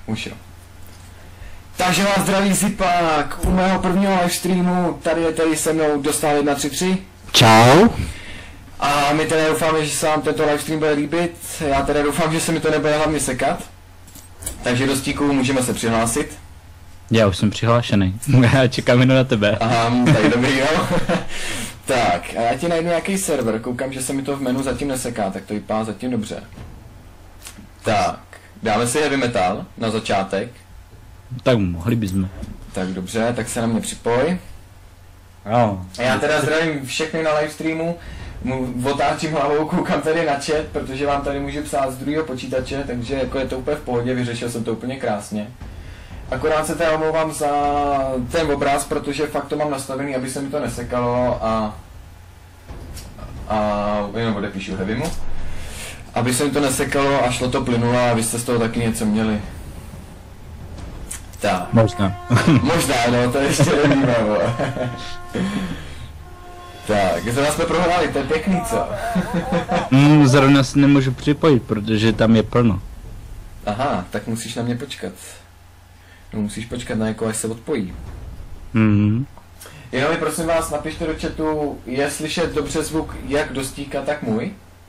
Už jo. Takže vás zdraví Zipák u mého prvního livestreamu, tady je tady se mnou Dostal 133. Čau. A my teda doufáme, že se vám tento livestream bude líbit, já teda doufám, že se mi to nebude hlavně sekat. Takže Dostíku, můžeme se přihlásit. Já už jsem přihlášený, já čekám jenom na tebe. Aha, tady dobrý, jo. Tak, a já ti najdu nějaký server, koukám, že se mi to v menu zatím neseká, tak to vypadá zatím dobře. Tak, dáme si heavy metal na začátek. Tak mohli bychom. Tak dobře, tak se na mě připoj. Jo. A já teda zdravím všechny na livestreamu, otáčím hlavou, koukám tady na chat, protože vám tady můžu psát z druhého počítače, takže jako je to úplně v pohodě, vyřešil jsem to úplně krásně. Akorát se teda omlouvám za ten obraz, protože fakt to mám nastavený, aby se mi to nesekalo a jenom odepíšu heavymu. Aby se mi to nesekalo a šlo to plynulo a vy jste z toho taky něco měli. Tak. Možná. Možná, no, to ještě nevíme, Tak, zrovna jsme prohráli, to je pěkný, co? Zrovna se nemůžu připojit, protože tam je plno. Aha, tak musíš na mě počkat. No, musíš počkat na někoho, až se odpojí. Jenom mi prosím vás, napište do chatu, je slyšet dobře zvuk jak Dostíka, tak můj?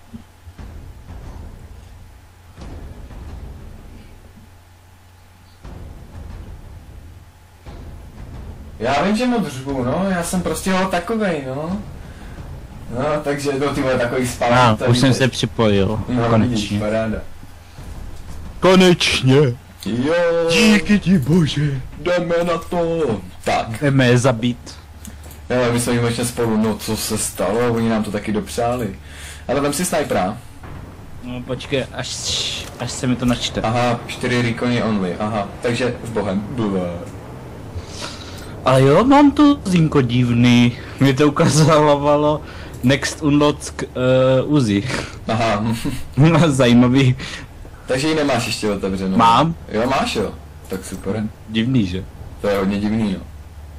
Já vím, že moc řvu, no, já jsem prostě takovej, no. No, takže no, ty vole, takový spalný. Už jsem se připojil, no, konečně. Vidíš, paráda. Konečně! Jo! Díky ti bože! Jdeme na to! Tak. Jdeme je zabít. Jo, my jsme výjimečně spolu, no co se stalo, oni nám to taky dopřáli. Ale vem si snajpera. No počkej, až se mi to načte. Aha, 4 recony only, aha, takže s bohem. Blvé. Ale jo, mám tu zinko divný. Mě to ukazovalo Next Unlock Uzi. Aha. Zajímavý. Takže ji nemáš ještě otevřenou. Mám. Jo, máš jo. Tak super. Divný, že? To je hodně divný, no.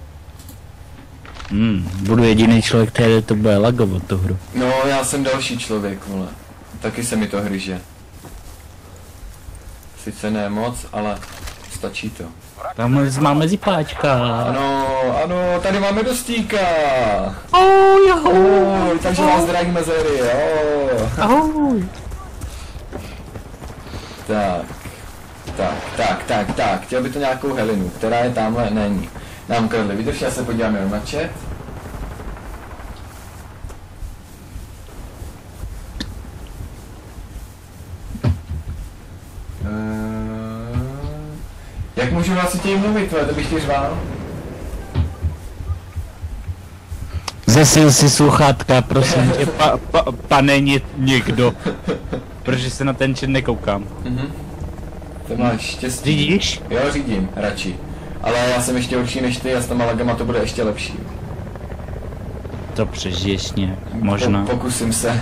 Budu jediný člověk, který to bude lagovat tu hru. No, já jsem další člověk, vole. Taky se mi to hryže. Sice ne moc, ale stačí to. Tam máme Zipáčka. Ano, tady máme Dostíka. Ahoj, Takže vás zdravíme z hry, jo. Ahoj. Tak, chtěl by to nějakou Helinu, která je tamhle, není. Nám kradli, vydrž, já se podívám jenom na chat. Jak můžu hlasitě mluvit, to bych ti řval? Zesil si sluchátka, prosím tě, pane někdo. Protože se na ten chat nekoukám. To máš štěstí. Řídíš? Jo, řídím, radši. Ale já jsem ještě horší než ty a s těma lagama to bude ještě lepší. To přežiješ nějak, možná. Pokusím se.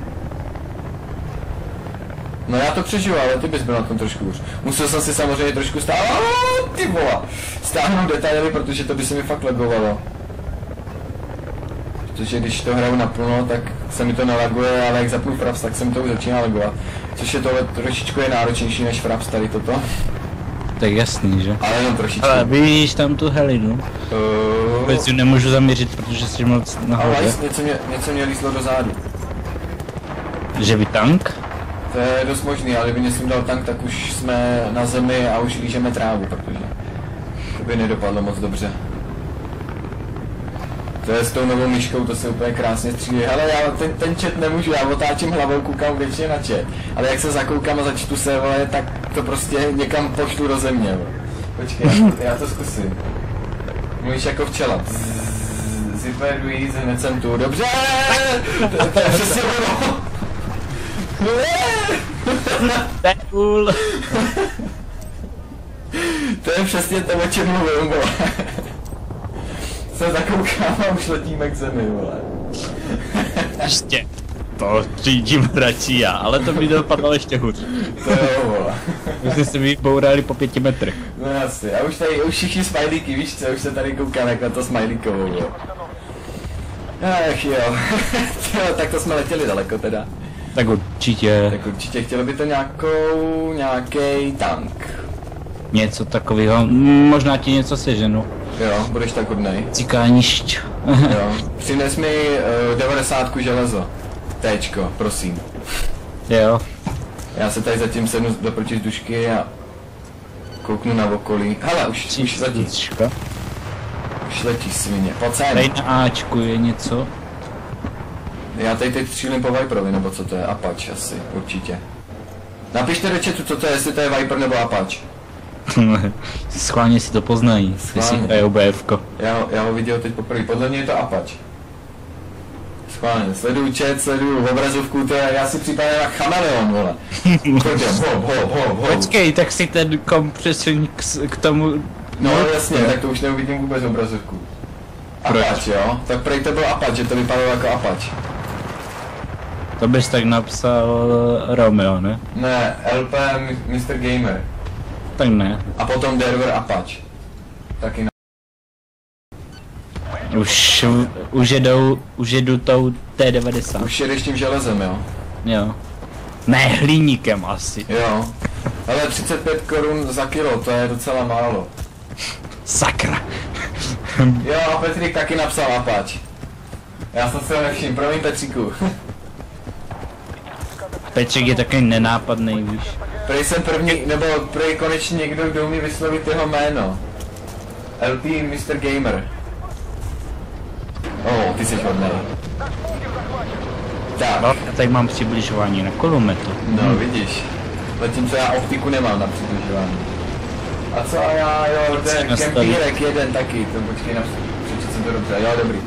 No já to přežiju, ale ty bys byl na tom trošku hůř. Musel jsem si samozřejmě trošku stáhnout detaily, protože to by se mi fakt lagovalo. Protože když to hraju naplno, tak se mi to nalaguje, ale jak zapnu Fraps, tak se mi to už začíná lagovat. Což je tohle trošičku je náročnější než Fraps tady toto. Tak jasný, že? Ale jenom trošičku. Ale vidíš tam tu Helinu? Vůbec ji nemůžu zaměřit, protože jsi moc nahoře. Ale něco mě lízlo do zádu. Že by tank? To je dost možný, ale kdyby mě jsem dal tank, tak už jsme na zemi a už lížeme trávu, protože to by nedopadlo moc dobře. To je s tou novou myškou, to se úplně krásně střílí. Hele, já ten chat nemůžu, já otáčím hlavou, koukám většině na chat. Ale jak se zakoukám a začtu se, vole, tak to prostě někam pošlu do země, vole. Počkej, já to zkusím. Mluvíš jako včela. Ziperují, hned jsem tu. Dobře! To je přesně ono. To je cool. To je přesně to, o čem mluvím, vole. Se zakoukám a už letíme k zemi, vole. Ještě. To řídím radši já, ale to by dopadlo ještě hůř. To jo, vole. My jsme se vybourali po 5 metrech. No jasně, a už všichni smajlíky, víš co, už se tady koukám jak na to smajlíkovou, jo. Ach jo, tak to jsme letěli daleko teda. Tak určitě. Tak určitě chtělo by to nějaký tank. Něco takového, možná ti něco seženu. Jo, budeš tak hodnej. Cikánišť. Jo. Přines mi 90 železo. Téčko, prosím. Jo. Já se tady zatím sednu do protivzdušky a kouknu na okolí. Hele, už letí. Už letí svině. Pojď sem. Tady na Ačku je něco. Já tady teď střílím po Viperovi, nebo co to je? Apache asi, určitě. Napište do chatu, co to je, jestli to je Viper nebo Apache. Schválně si to poznají, když si hrajou BFko. Já ho viděl teď poprvé, podle mě je to Apache. Schválně, sleduju chat, sleduju obrazovku, to je, já si připadám jak chameleon, vole. Počkej, tak si ten kom přesuň k tomu... No jasně, tak to už neuvidím vůbec obrazovku. Apache, jo? Tak prej to byl Apache, že to vypadalo jako Apache. To bys tak napsal Romeo, ne? Ne, LP Mr. Gamer. Tak ne. A potom Derver Apache. Taky na... Už jedu tou T90. Už jedeš tím železem, jo? Jo. Ne, hliníkem asi. Jo. Ale 35 korun za kilo, to je docela málo. Sakra. Jo, a Petrik taky napsal Apache. Já jsem se ho nevšiml, promiň Petříku. Petřek je taky nenápadný, víš. Prej jsem první, nebo prej konečně někdo, kdo umí vyslovit jeho jméno. LP Mr. Gamer. Ty jsi hodnej. Tak. No, já tady mám přibližování na kulometu. No, vidíš. Zatímco já optiku nemám na přibližování. A co a já, jo, to je kempírek jeden taky, to počkej na přečet jsem to dobře, jo, dobrý.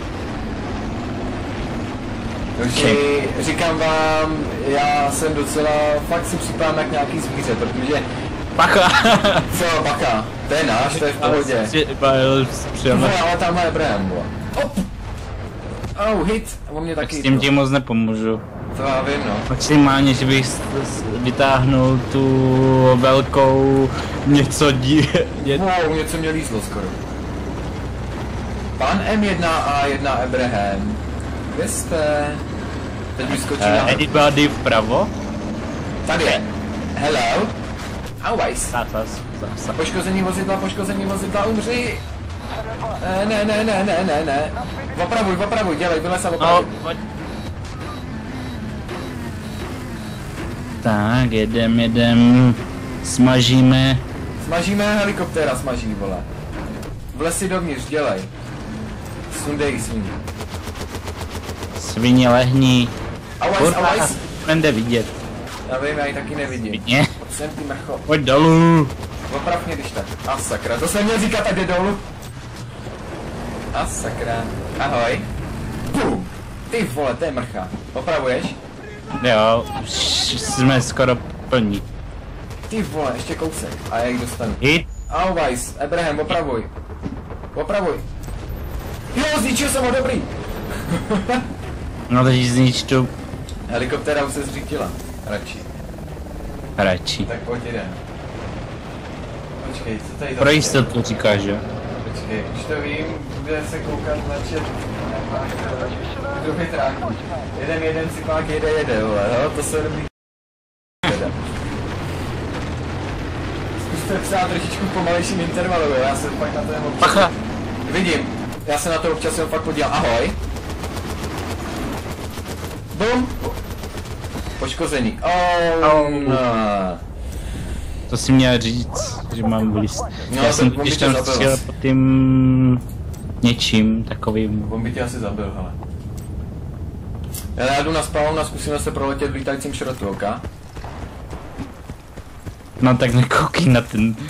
Takže říkám vám, já jsem docela, fakt si připadám jak nějaký zvíře, protože... Bacha! Co, bacha? To je náš, to je v pohodě. No, ale tamhle je Brem, vole. Op! Hit, a on mě taky... S tím ti moc nepomůžu. To já vím, no. Maximálně, že bych vytáhnul tu velkou něco něco mě lízlo skoro. Pan M1A1 Abraham. Kde jste? Teď mi skočí na... Anybody vpravo? Tady je. Hello. Always. Poškození vozidla, umři. Ne. Opravuj, dělej, vylez a opravuj. No, tak, jedem. Smažíme. Smažíme, helikoptéra smaží, vole. Vlez si dovnitř, dělej. Sundej svině. Svině lehní. Always. Nejde vidět. Já vím, já ji taky nevidím. Vidně. Pojď sem, ty mrcho. Pojď dolů. Oprav mě, když tak. A sakra, to jsem měl říkat, tak jde dolů. A sakra. Ahoj. Bum. Ty vole, to je mrcha. Opravuješ? Jo, už jsme skoro plní. Ty vole, ještě kousek. A já jich dostanu. Hit. Always, Abraham, opravuj. Jo, zničil jsem ho, dobrý. No teď znič tu. Helikoptéra už se zřítila. Radši. Tak pojď jdem. Počkej, co tady... Pro jistotu říkáš, jo? Počkej, už to vím, bude se koukat na chat. Druhý trák. Jeden cipák jede, vole, jo, to se dobrý. Zkuste psát trošičku v pomalejším intervalu, jo, já se fakt na to jenom... Pacha! Vidím, já se na to občas jenom fakt podívám, ahoj. Bum! Poškození. No. To si měl říct, že mám blíz. No, já jsem totiž tam střel pod tím... něčím takovým. On by tě asi zabil, hele. Já jdu na spawn a zkusíme se proletět v lítajícím šrotu, oka? No tak nekoukej na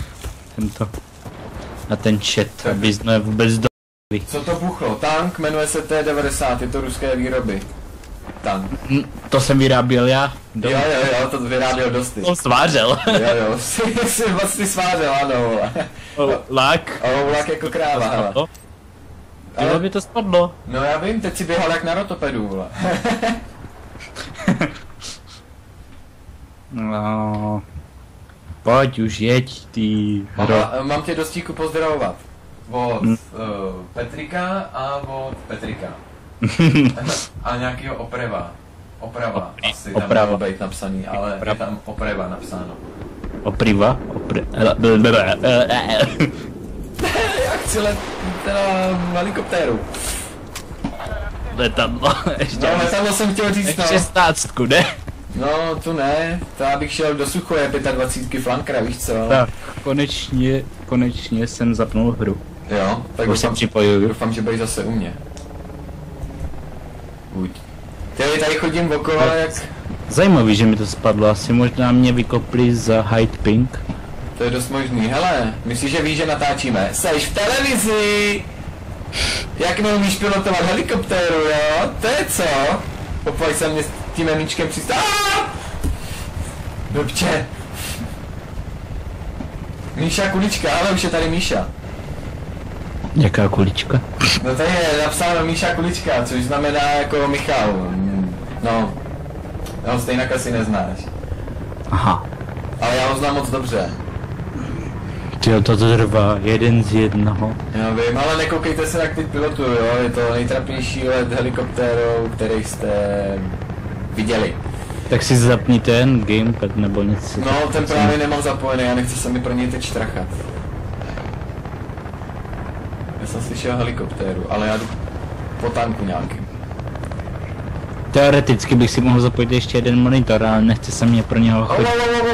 na ten chat, tak. Aby jsme vůbec do... Co to buchlo? Tank, jmenuje se T-90, je to ruské výroby. Tank. To jsem vyráběl já. Jo, to vyráběl Dosty. On svářel. Jo, si vlastně svářel, ano, vole. Lák. Lák jako kráva, hele. Ale by to spadlo. No já vím, teď si běhal jak na rotopedu, vole. No. Pojď už, jeď, ty hro. Mám tě Dostíku pozdravovat. Od Petrika a od Petrika. A nějakýho oprava asi tam mělo být napsaný, ale je tam oprava napsáno. Opriva? Já chci let teda v helikoptéru. Letadlo, ještě. No, letadlo jsem chtěl říct, no. 16, ne? No, tu ne, to já bych šel do Suchoje 25 flankra, víš co? Tak, konečně jsem zapnul hru. Jo, tak Už se připojuju. doufám, že budeš zase u mě. Buď. Tady chodím okolo jak... Zajímavý, že mi to spadlo, asi možná mě vykopli za Hyde Pink. To je dost možný, hele, myslíš, že víš, že natáčíme? Seš v televizi! Jak neumíš pilotovat helikoptéru, jo? To je co? Popoj se mě s tím emíčkem přistál. Dobře. Míša Kulička, ale už je tady Míša. Jaká kulička? No tady je napsáno Míša Kulička, což znamená jako Michal. No, stejně asi neznáš. Aha. Ale já ho znám moc dobře. Tyjo, to trvá jeden z jednoho. Já vím, ale nekoukejte se, jak teď pilotuju, jo? Je to nejtrapnější let helikoptérou, který jste viděli. Tak si zapni ten gamepad nebo něco. No, ten právě nemám zapojený, já nechci se mi pro něj teď štrachat. Já jsem slyšel helikoptéru, ale já jdu po tanku nějakým. Teoreticky bych si mohl zapojit ještě jeden monitor, ale nechce se mě pro něho chodit.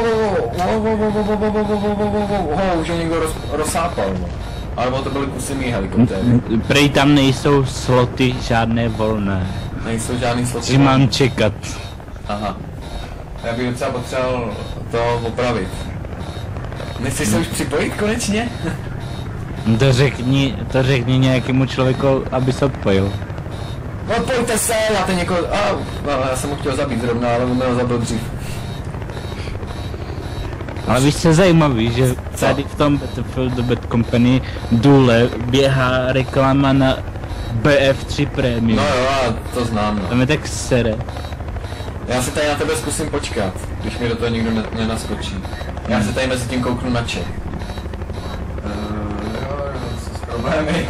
Už ho někdo rozsápal, no. Alebo to byly kusy mý helikoptéry. Prej tam nejsou sloty žádné volné. Nejsou žádný sloty. Že mám čekat. Aha. Já bych docela potřeboval to opravit. Nechceš se už připojit konečně? To řekni nějakému člověku, aby se odpojil. No pojďte se, já ten někoho... já jsem ho chtěl zabít zrovna, ale on mě ho zabil dřív. Ale víš, co je zajímavý, že tady v tom Battlefield Bad Company důle běhá reklama na BF3 Premium. No jo, já to znám, no. Tam je tak sere. Já si tady na tebe zkusím počkat, když mi do toho nikdo nenaskočí. Já se tady mezi tím kouknu na chat. S problémy.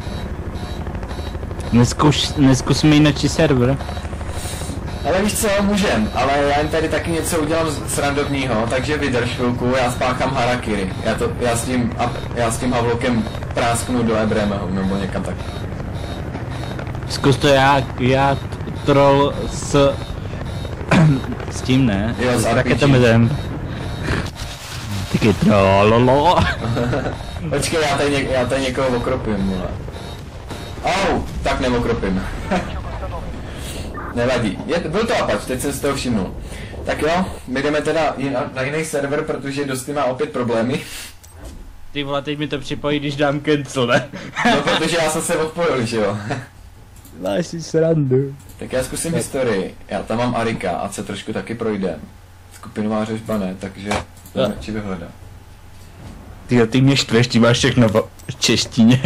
Neskusíme jinak server. Ale víš co, můžem, ale já jen tady taky něco udělám srandovního, takže vydrž chvilku, já spáchám harakiri. Já s tím havlokem prásknu do Ebremeho, nebo někam tak. Zkus to já troll s tím ne? Jo, s raketometem. Taky trollolo. Počkej, já tady někoho okropím, vole. Au, tak neokropím. Nevadí. Byl to apač, teď jsem si toho všimnul. Tak jo, my jdeme teda na jiný server, protože Dosty má opět problémy. Ty vole, teď mi to připojí, když dám cancel, ne? No, protože já jsem se odpojil, že jo. Máš si srandu. Tak já zkusím historii. Já tam mám Arika, ať se trošku taky projde. Skupinová řežba ne, takže to radši vyhledám. Ty mě štveš, ty máš všechno v češtině.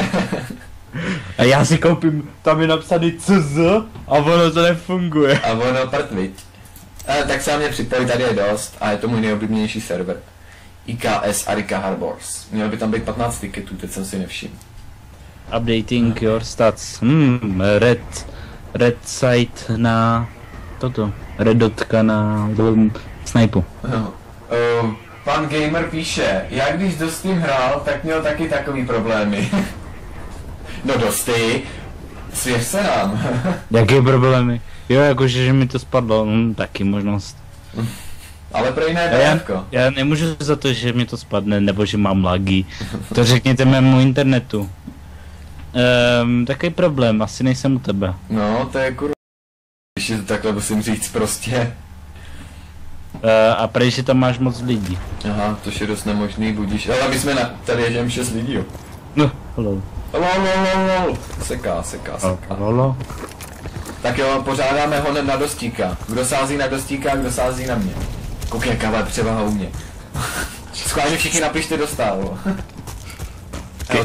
A já si koupím, tam je napsaný CZ a ono to nefunguje. A ono prtviť. Tak se na mě připojit, tady je dost a je to můj nejoblíbenější server. IKS Arika Harbors. Mělo by tam být 15 tiketů, teď jsem si nevšiml. Updating your stats. Red site na toto. Redotka na snipu. No. Pan Gamer píše, já když Dostým hrál, tak měl taky takový problémy. No Dosty, svěř se nám. Jaké problémy? Jo, jakože, že mi to spadlo, taky možnost. Ale pro jiné DFko. Já nemůžu za to, že mi to spadne, nebo že mám lagy. To řekněte mému internetu. Takový problém, asi nejsem u tebe. No, to je kurva. Když to takhle musím říct prostě. A prej, že tam máš moc lidí. Aha, to je dost nemožný, budíš. Ale my jsme tady ježem 6 lidí, jo. No, hello. Lol. Seká. Lolo. Tak jo, pořádáme ho na Dostíka. Kdo sází na Dostíka, kdo sází na mě. Koukej, jaká byla převaha u mě. Schválně všichni napište Dostálo. Okay.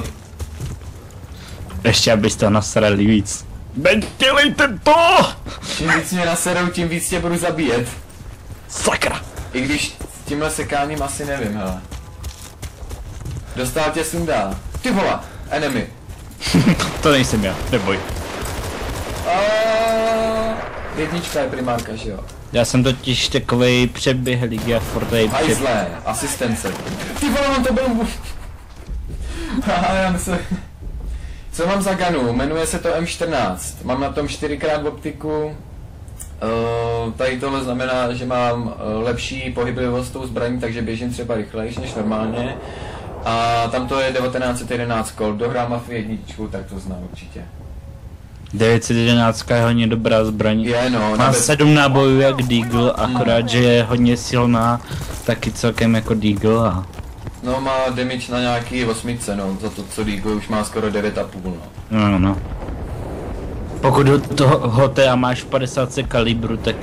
Ještě abys to nasrali víc. Dělejte to! Čím víc mě naserou, tím víc tě budu zabíjet. Sakra! I když s tímhle sekáním asi nevím, hele. Dostal tě sundá. Ty vole, enemy. To nejsem já, neboj. Jednička je primárka, že jo? Já jsem totiž takovej přeběhlík, jak Fortnite. Hajzlé, asistence. Ty vole, on to byl... Haha, já myslím... Co mám za ganu? Jmenuje se to M14. Mám na tom 4x optiku. Tady tohle znamená, že mám lepší pohyblivost tou zbraní, takže běžím třeba rychlejší než normálně. A tam to je 1911 Colt. Dohrál Mafii 1, tak to znám určitě. 911 je hodně dobrá zbraň. Je no. Má 7 nábojů jak Deagle, akorát že je hodně silná, taky celkem jako Deagle a... No má damage na nějaký 8, no, za to co Deagle už má skoro 9,5 no. No. Pokud do toho a máš 50 kalibru, tak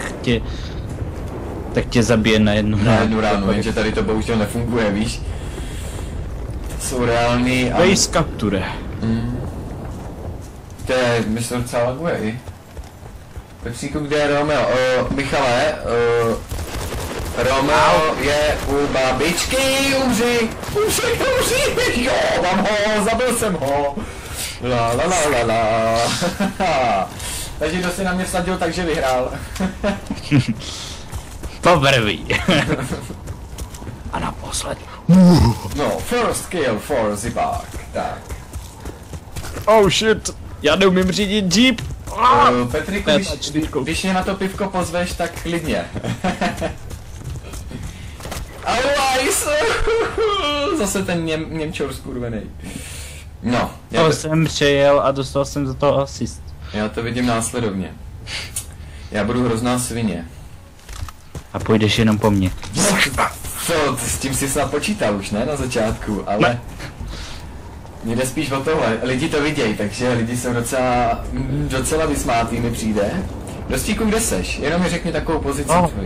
tě zabije na jednu ránu, jenže tady to bohužel nefunguje, víš? Jsou reální a... Base capture. To je, myslím, docela laguje i. Pepříku, kde je Romeo? Michale, Romeo je u babičky, umři! Jo, mám ho, zabil jsem ho! La. Takže kdo si na mě vsadil, takže vyhrál. Poprvý. A naposled. No, first kill for Zibák, tak. Oh shit, já neumím řídit jeep. Petriku, když mě na to pivko pozveš, tak klidně. Alwajs! Zase ten Němčor skurvenej. No. To jsem přejel a dostal jsem za to asist. Já to vidím následovně. Já budu hrozná svině. A půjdeš jenom po mně. Co, s tím si snad počítal už, ne? Na začátku, ale... Ne. Mně jde spíš o tohle. Lidi to vidějí, takže lidi jsou docela vysmátý, mi přijde. Dostíku, kde seš? Jenom mi řekni takovou pozici tvůj.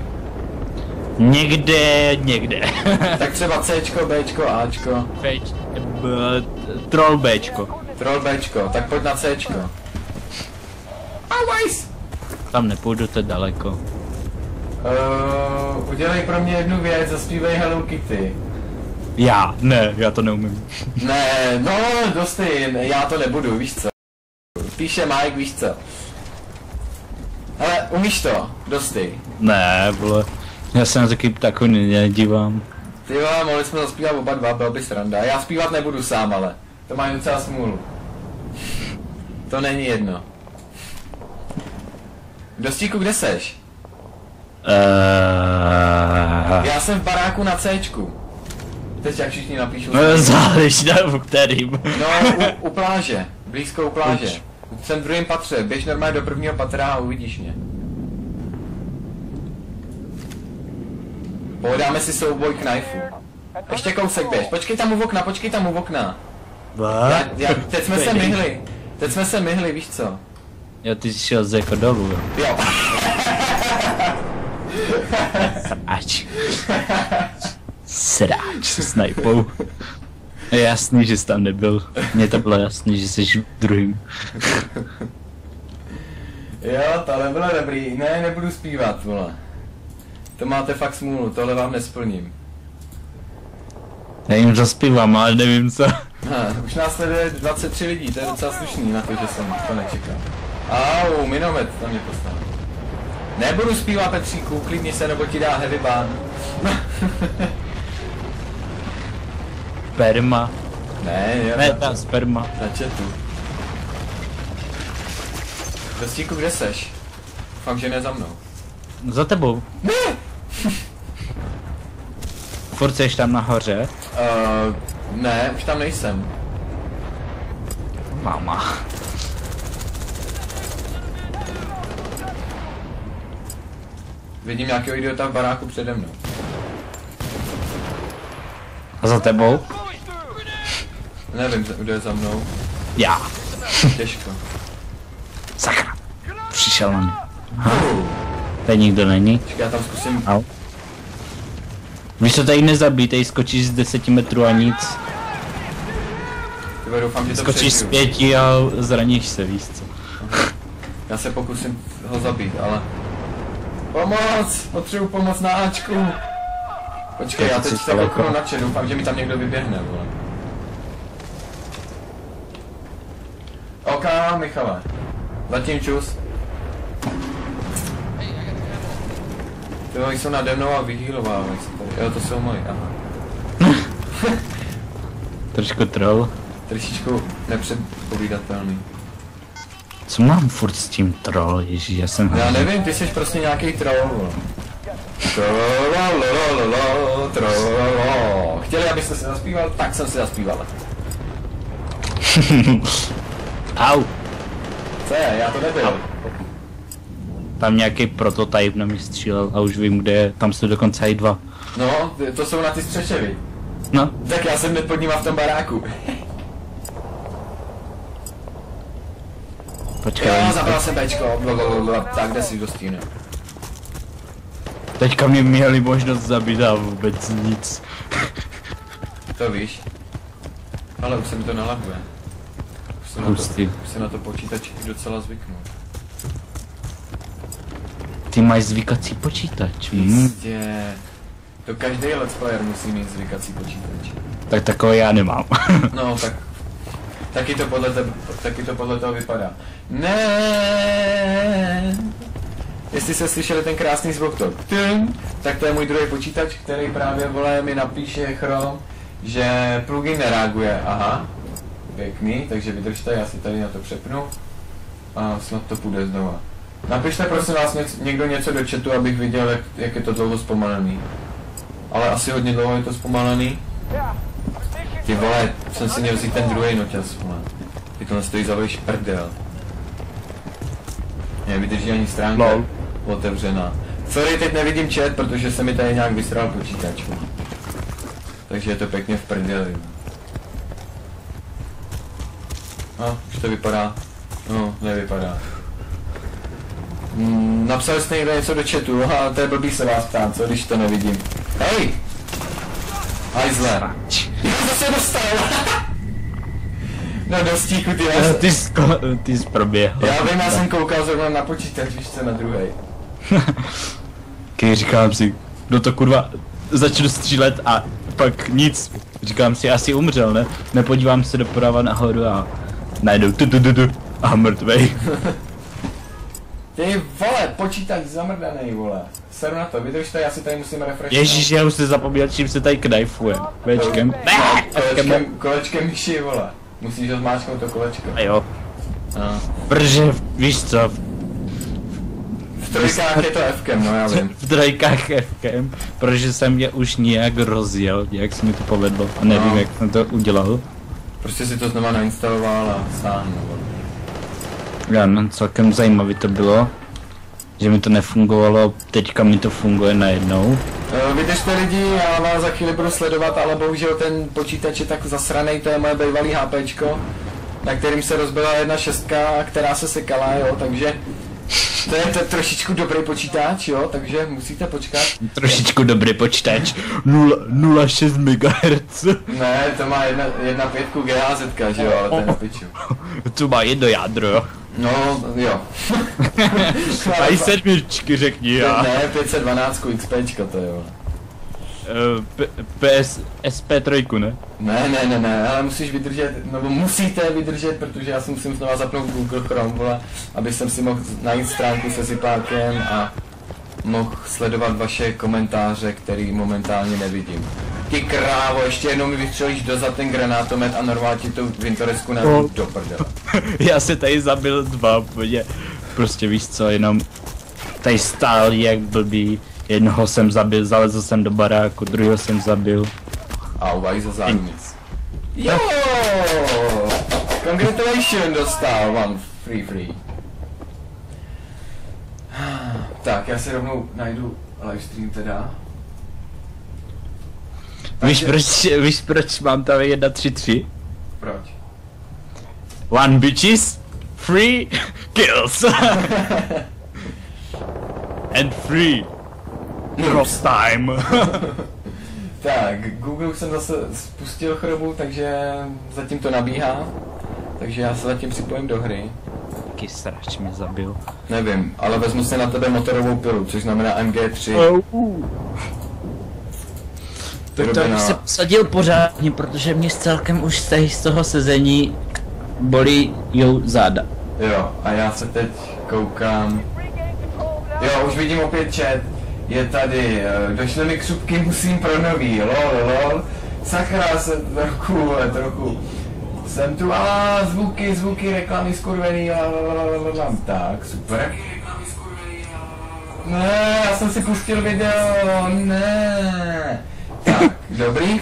Někde. Tak třeba Cčko, Bčko, Ačko. Troll Bčko. Troll Bčko, tak pojď na Cčko. Always! Tam nepůjdu, to daleko. Udělej pro mě jednu věc, zaspívej Hello Kitty. Já to neumím. Ne, no, dosti, já to nebudu, víš co. Píše Mike, víš co. Ale umíš to, dosti. Ne, vole. Já se na taky takový nedívám. Ty vole, mohli jsme zaspívat oba dva, byl by sranda. Já zpívat nebudu sám, ale to má docela smůlu. To není jedno. Dostíku, kde seš? Já jsem v baráku na Cčku. Teď jak všichni napíšou. No záleží na kterým. No, u pláže, blízko u pláže. Jsem v druhém patře, běž normálně do prvního patra a uvidíš mě. Pohodáme si souboj knifů. Ještě kousek běž, počkej tam u okna. Teď jsme se myhli, víš co? Jo, ty jsi šel jako dolů, jo. Jo. Sráč se snajpou. Je jasný, že jsi tam nebyl. Mně to bylo jasný, že jsi v druhým. Jo, tohle bylo dobrý. Ne, nebudu zpívat, vole. To máte fakt smůlu, tohle vám nesplním. Já jim zaspívám, ale nevím co. Už nás sleduje 23 lidí, to je docela slušný na to, že jsem to nečekal. Au, minomet tam mě postavil. Nebudu zpívat, Petříku, klidni se, nebo ti dá heavy ban. Sperma. Ne, ta sperma. Na chatu. Dostíku, kde seš? Doufám, že ne za mnou. Za tebou. Ne! Furt seš tam nahoře? Ne, už tam nejsem. Mama. Vidím nějakého idiota v baráku přede mnou. A za tebou? Nevím, kdo je za mnou. Já. Těžko. Sakra. Přišel na mě. Tady nikdo není. Počkej, já tam zkusím. Au. Víš co, tady nezabít, tady skočíš z 10 metrů a nic. Tyba, doufám, že to skočíš z přežiju. 5 a zraníš se, víš co. Já se pokusím ho zabít, ale... Pomoc! Potřebuji pomoc na Ačku! Počkej, já teď se kouknu na chat, doufám, že mi tam někdo vyběhne, vole. OK, Michale. Zatím čus. To jsou nade mnou a vyhýlovávají se tady. Jo, to jsou moji, aha. Trošku troll. Trošičku nepředpovídatelný. Co mám furt s tím troll, ježíš, já jsem... Já nevím, ty jsi prostě nějaký troll. Troll. Chtěli, abyste se zaspíval, tak jsem si zaspíval. Au. Co je, já to nebyl. Tam nějaký prototyp na mě střílel a už vím, kde je, tam jsou dokonce i dva. No, to jsou na ty střeše, vy. No. Tak já jsem pod nima v tom baráku. Počkej. Jo, zabral jsem Bčko, tak kde si do stínu. Teďka mě měli možnost zabít a vůbec nic. To víš. Ale už se mi to nalaguje. Už se na to počítač docela zvyknu. Ty máš zvykací počítač. Jistě. To každý let's player musí mít zvykací počítač. Tak takový já nemám. No, tak... Taky to podle toho vypadá. Ne. Jestli jste slyšeli ten krásný zvuk to, tak to je můj druhý počítač, který právě mi napíše Chrome, že plugin nereaguje. Aha. Pěkný, takže vydržte, já si tady na to přepnu. A snad to půjde znova. Napište prosím vás někdo něco do chatu, abych viděl, jak je to dlouho zpomalený. Ale asi hodně dlouho je to zpomalený. Ty vole, jsem si měl vzít ten druhý noťaz, vole. Ty to stojí za vejš prdel. Nevydrží ani stránka otevřená. Sorry, teď nevidím chat, protože se mi tady nějak vysral počítač. Takže je to pěkně v prdeli. No, už to vypadá. No, nevypadá. Napsali jste někdo něco do chatu, a to je blbý se vás ptám, co když to nevidím. Hej! Hajzle. Já se dostal! No do stíku, ty jsi proběhl. Já vím, já jsem koukal zrovna na počítač, víš co, na druhej. Když říkám si, no to kurva, začnu střílet a pak nic. Říkám si, asi umřel, ne? Nepodívám se doprava nahoru a najednou a mrtvej. Ty vole, počítač zamrdanej, vole. Seru na to, vydržte, já si tady musím refreshnout. Ježíš, já už se zapomněl, čím se tady knifuje. Večkem. Kolečkem myši, vole. Musíš ho zmáčknout to kolečko. A jo. No. Protože, víš co? V trojkách je to F-kem, no já vím. V trojkách F-kem, protože jsem mě už nějak rozjel, jak se mi to povedlo a nevím, no. Jak jsem to udělal. Prostě si to znova nainstaloval a stáhnul. Já, no, celkem zajímavý to bylo, že mi to nefungovalo, teďka mi to funguje najednou. Vydržte lidi, já vás za chvíli budu sledovat, ale bohužel ten počítač je tak zasranej, to je moje bývalý HPčko, na kterým se rozbila jedna šestka, která se sekala, jo, takže to je trošičku dobrý počítač, jo, takže musíte počkat. Trošičku dobrý počítač, 0,6 MHz. Ne, to má 1,5 GHZ, že jo, ale to je na piču. To má jedno jádro, jo. No, jo. A i sedmičky řekni já. Ne, 512 XPčko to jo. SP3, ne? Ne, ale musíš vydržet, nebo musíte vydržet, protože já si musím znova zapnout Google Chrome, vole, aby jsem si mohl najít stránku se zipákem a mohl sledovat vaše komentáře, který momentálně nevidím. Ty krávo, ještě jednou mi vystřelíš dozad ten granátomet a normálně ti tu Vintoresku nabiju do prdele. Já se tady zabil dva, prostě víš co, jenom tady stál jak blbý. Jednoho jsem zabil, zalezl jsem do baráku, druhého jsem zabil. A uvají za zájemnic. Jo! Congratulations dostal, one free. Tak, já si rovnou najdu livestream teda. Víš proč mám tam 1-3-3? Proč? One bitches, free kills. And free cross time. Tak, Google jsem zase spustil chrobu, takže zatím to nabíhá. Takže já se zatím připojím do hry. Jaký srač mě zabil. Nevím, ale vezmu si na tebe motorovou pilu, což znamená MG3. To bych se posadil pořádně, protože mě celkem už z toho sezení bolí záda. Jo, a já se teď koukám. Jo, už vidím opět chat. je tady, došly mi křupky, musím pro nový, lol. Sakra, jsem trochu. Jsem tu, zvuky, reklamy skurvený, tak, super. Ne, já jsem si pustil video, ne. Tak, dobrý.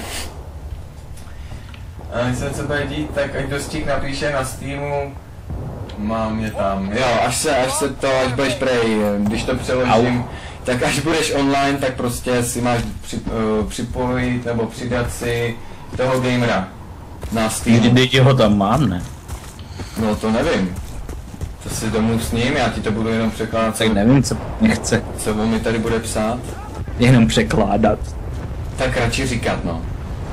A když se bude dít, tak ať dostík napíše na Steamu. Mám je tam. Jo, až budeš prej, když to přeložím, tak až budeš online, tak prostě si máš připojit nebo přidat si toho gamera na Steamu. Když ho tam mám, ne? No to nevím. To si domluv s ním, já ti to budu jenom překládat. Tak nevím, co nechce. Co on mi tady bude psát? Jenom překládat. Tak radši říkat, no.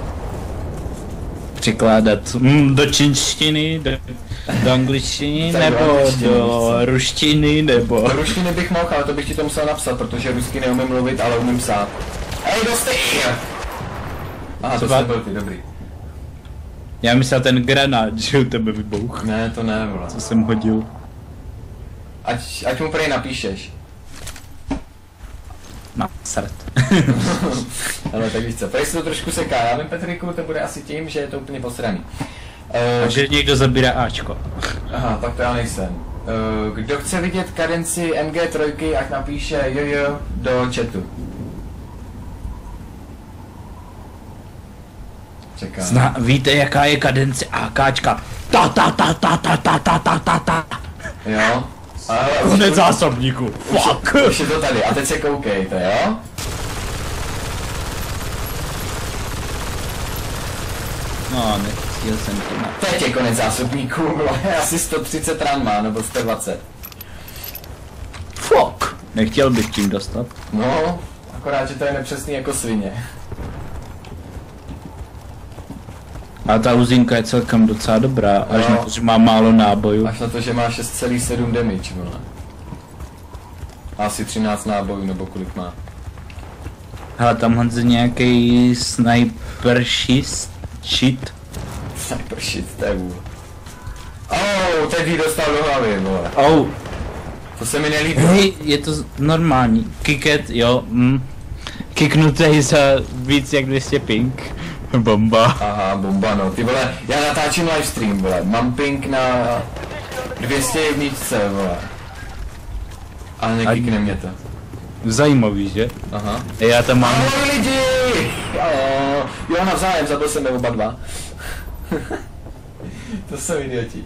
Překládat do čínštiny, do angličtiny, nebo do ruštiny, nebo... Do ruštiny bych mohl, ale to bych ti to musel napsat, protože rusky neumím mluvit, ale umím psát. Hej, dostej! Aha, to jste byl ty, dobrý. Já myslel ten granát, že u tebe vybouch. Ne, to ne, vole. Co jsem hodil. Ať mu prej napíšeš. Nasrat. Ale tak víš co, prej se to trošku seká, já vím Petriku, to bude asi tím, že je to úplně posraný. Takže někdo zabírá Ačko. Aha, tak to já nejsem. Kdo chce vidět kadenci MG3, ať napíše jojo do chatu. Čekám. Víte, jaká je kadence AKčka? Ta. Jo? Konec zásobníku. Fuck. Už je to tady, a teď se koukejte, jo? No, nechtěl jsem to na... Teď je konec zásobníků, asi 130 ran má, nebo 120. Fuck. Nechtěl bych tím dostat. No, akorát, že to je nepřesný jako svině. A ta uzinka je celkem docela dobrá, až na to, že má málo nábojů. Až na to, že má 6,7 damage, vole. Asi 13 nábojů, nebo kolik má. Hele, tamhle je nějaký sniper shit. Sniper shit, to je vůl. Teď jí dostal do hlavy, vole. To se mi nelíbí. Hej, je to normální. Kicket, jo, Kicknutej za víc jak 200 ping. Bomba. Aha, bomba, no. Ty vole, já natáčím livestream, vole. Mám ping na 201, vole. Ale neklikne mě to. Zajímavý, že? Aha. Já tam mám... Ahoj lidi! Jo, navzájem, zabil jsem oba dva. To jsou idioti.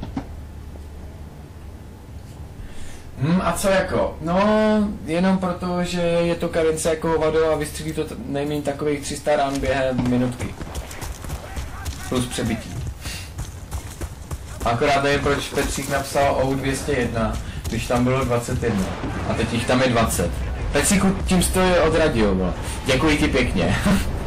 A co jako? No, jenom proto, že je to kadence jako hovado a vystřílí to nejméně takových 300 rán během minutky. Plus přebytí. Akorát nevím, proč Petřík napsal OU201, když tam bylo 21. A teď jich tam je 20. Petříku, tím jsi to odradil, vole. Děkuji ti pěkně.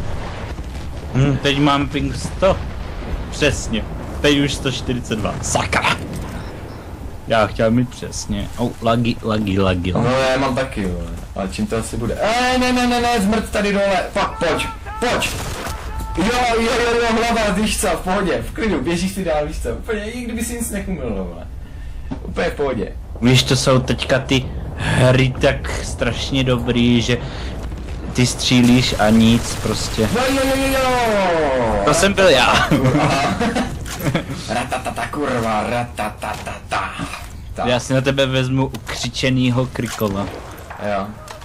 Teď mám ping 100. Přesně. Teď už 142. Sakra! Já chtěl mít přesně. Lagi. No já mám taky, vole. Ale čím to asi bude? Ne, zmrt tady dole. Fakt, pojď. Jo, hlava, víš co, v pohodě, v klidu, běžíš si dál, víš co, úplně, i kdyby si nic nekumil, vole. Úplně v pohodě. Víš, to jsou teďka ty hry tak strašně dobrý, že ty střílíš a nic prostě. Jo. To jsem byl já. Ratatata, kurva, ratatata. Já si na tebe vezmu ukřičenýho Krikova. Jo.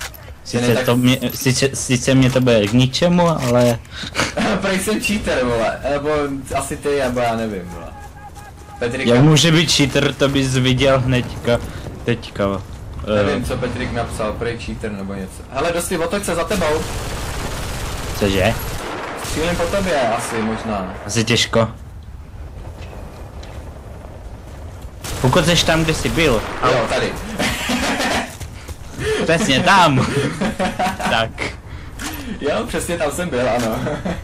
Sice mě to bude k ničemu, ale... Prej jsem cheater, vole, nebo asi ty, nebo já nevím, vole. Petrika... Jak může být cheater, to bys viděl hnedka, teďka. Nevím, co Petrik napsal, prej cheater nebo něco. Hele, dosti, otoč se za tebou. Cože? Střílím po tobě, asi, možná. Asi těžko. Pokud jsi tam, kde jsi byl. Jo, tady. Přesně tam. Tak. Jo, přesně tam jsem byl, ano.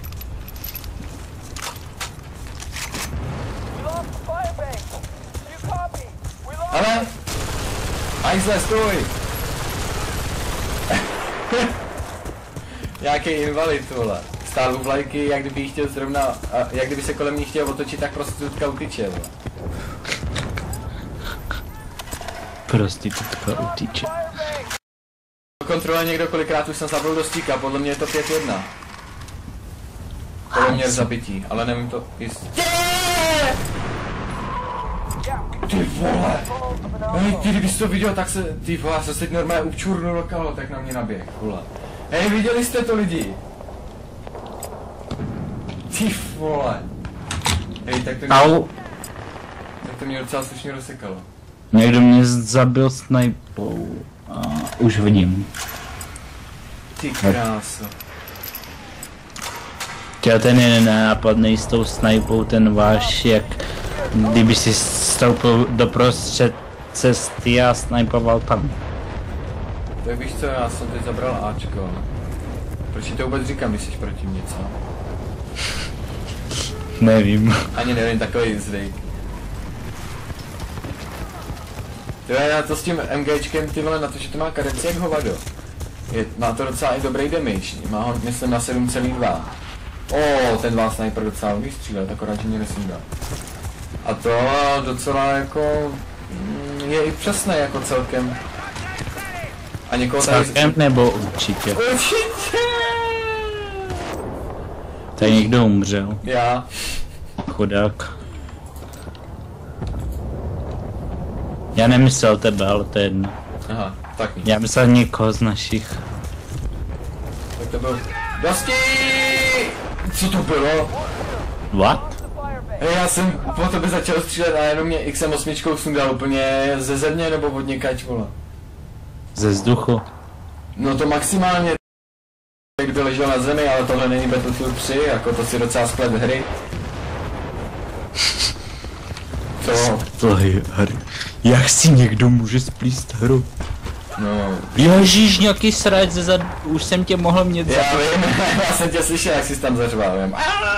Ale! Ajzle, stůj! Nějaký invalid, vole. Stál u vlajky, jak kdyby chtěl zrovna, jak kdyby se kolem ní chtěl otočit, tak prostitutka utyče, vole. Prostitutka utyče. kontrole někdo, kolikrát už jsem zabil do stíka, podle mě je to 5-1. Podle mě je zabití, ale nevím to jistě. Ty vole! Hej, ty kdybys to viděl, tak se, ty vole, já se teď normálně upčurnul lokalo, tak na mě naběh, vole. Hej, viděli jste to lidi? Ty vole. Hej, tak to mě docela slušně rozsekalo. Někdo mě zabil snajpou. Už vidím. Ty kráso. Chtěl ten je nenápadnej s tou snajpou, ten váš, jak kdyby si stoupil doprostřed cesty a snajpoval tam. Tak víš co, já jsem teď zabral Ačko. Proč ti to vůbec říkám, když jsi proti mě, co? Nevím. Ani nevím, takový zvyk. Tyhle, já to s tím MGčkem, ty vole, na to, že to má kadenci jak hovado. Má to docela i dobrý damage, má ho, myslím, na 7,2. Ten vás sniper docela umí střílet, akorát, že mě nesmí dát. A to docela jako... je i přesné jako celkem. A někoho tady... Celkem nebo určitě? Určitě! Tady někdo umřel. Já. Chudák. Já nemyslel tebe, ale to je jedno. Aha, tak nic. Já myslel někoho z našich. Tak to byl... Dosti! Co to bylo? What? Hej, já jsem po tebe začal střílet a jenom mě XM8 sundal úplně ze země nebo od někač, vole. Ze vzduchu. No to maximálně kdo ležel na zemi, ale tohle není Battlefield 3, jako to si docela splet hry. Co? To je hry. Jak si někdo může splíst hru? No. Ježíš, nějaký srač ze zad... Už jsem tě mohl mít za... Já vím, já jsem tě slyšel, jak jsi tam zařval, vím.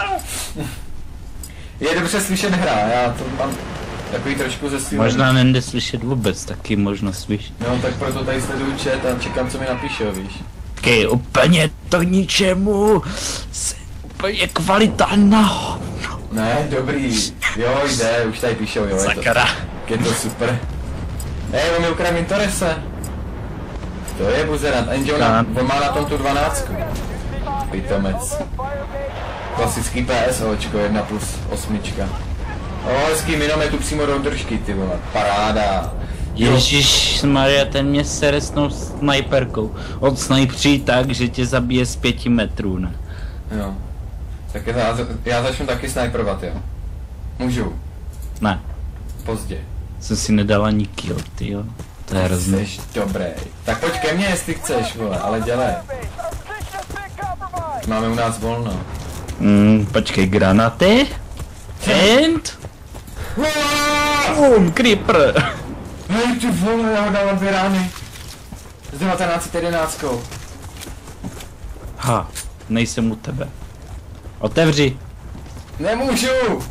Je dobře slyšet hra, já to mám takový trošku ze svým... Možná nejde slyšet vůbec, taky možno slyšet. No tak proto tady sleduju chat a čekám, co mi napíšou, víš. Taky úplně to k ničemu. Úplně kvalita na hovno. Ne, dobrý. Jo, jde, už tady píšou, jo. Sakra. Je to super. Hej, on mi ukradl Mintorese. To je buzerant. On má na tom tu 12. Pitomec. Klasický PSOčko, 1+8. Hezký minometu přímo do držky, ty vole. Paráda. Ježíš Maria, ten mě sere s tou snajperkou. Od snajpří tak, že tě zabije z 5 metrů, ne? Jo. Tak já začnu taky snajperovat, jo. Můžu. Ne. Pozdě. Jsem si nedal ani kill, tyjo. To je hrozný. Jsi dobrý. Tak pojď ke mně, jestli chceš, vole, ale dělej. Máme u nás volno. Počkej, granaty? And... Boom, creeper! Hej, ty vole, já ho dávám 2 rány. S 1911. Ha, nejsem u tebe. Otevři. Nemůžu!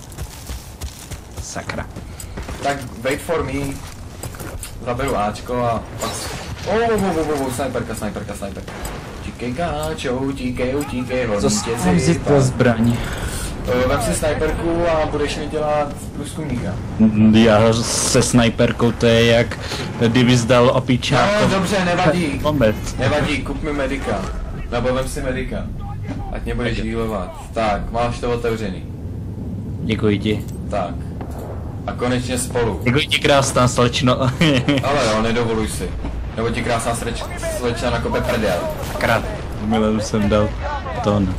Sakra. Tak wait for me. Zaberu Ačko a pak... Snajperka. Utíkej káčo, utíkej, Zase mám vzít pro zbraň. Vem si snajperku a budeš mi dělat průzkumníka. Já se snajperkou, to je jak kdyby zdal opičáko. No dobře, nevadí. Moment. Nevadí, kup mi medika. Nebo vem si medika. Ať mě budeš healovat. Tak, máš to otevřený. Děkuji ti. Tak. A konečně spolu. Děkuji ti, krásná slečno. Ale jo, nedovoluj si. Nebo ti krásná slečna nakope prdel. Krát. Milenu jsem dal ton.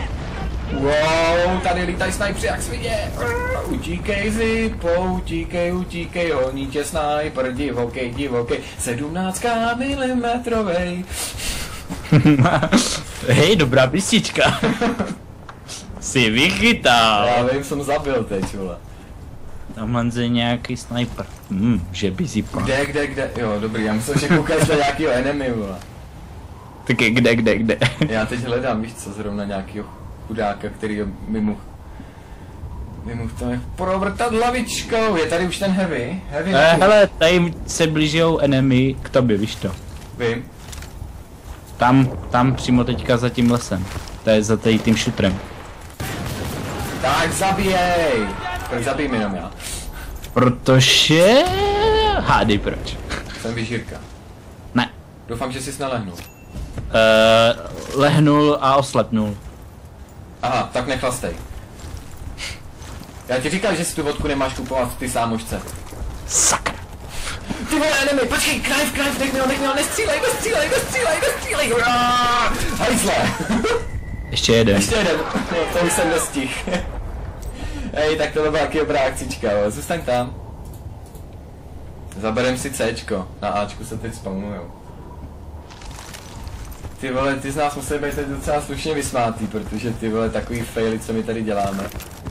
Wow, tady lítají snajpři jak svině. Utíkej si, utíkej, oni tě snajper, divokej, 17 milimetrovej. Hej, dobrá písnička. Jsi vychytal. Já vím, jsem zabil teď, vole. Tamhle je nějaký sniper. Že by si pan. Kde? Jo, dobrý, já myslím, že koukáš na nějakýho enemy, vole. Taky kde? Já teď hledám, víš co, zrovna nějakýho chudáka, který mi mohl to provrtat hlavičkou. Je tady už ten heavy? Hele, tady se blížijou enemy k tobě, víš to. Vím. Tam přímo teďka za tím lesem. To je za tím šutrem. Tak zabijej! Proč zabij mi jenom já? Protože... Hádej proč. Jsem vyžírka. Ne. Doufám, že jsi nelehnul. Lehnul a oslepnul. Aha, tak nechlastej. Já ti říkal, že si tu vodku nemáš kupovat, ty sámošce. Sakra. Ty vole, enemy, počkej, knife, nech mě, nestřílej, hajzle. Ještě jeden. To už jsem nestihl. Hej, tak to byla taky dobrá akcička, jo. Zůstaň tam. Zaberem si Cčko, na Ačku se teď spawnujou. Ty vole, ty z nás musí být teď docela slušně vysmátý, protože ty vole takový faily, co my tady děláme.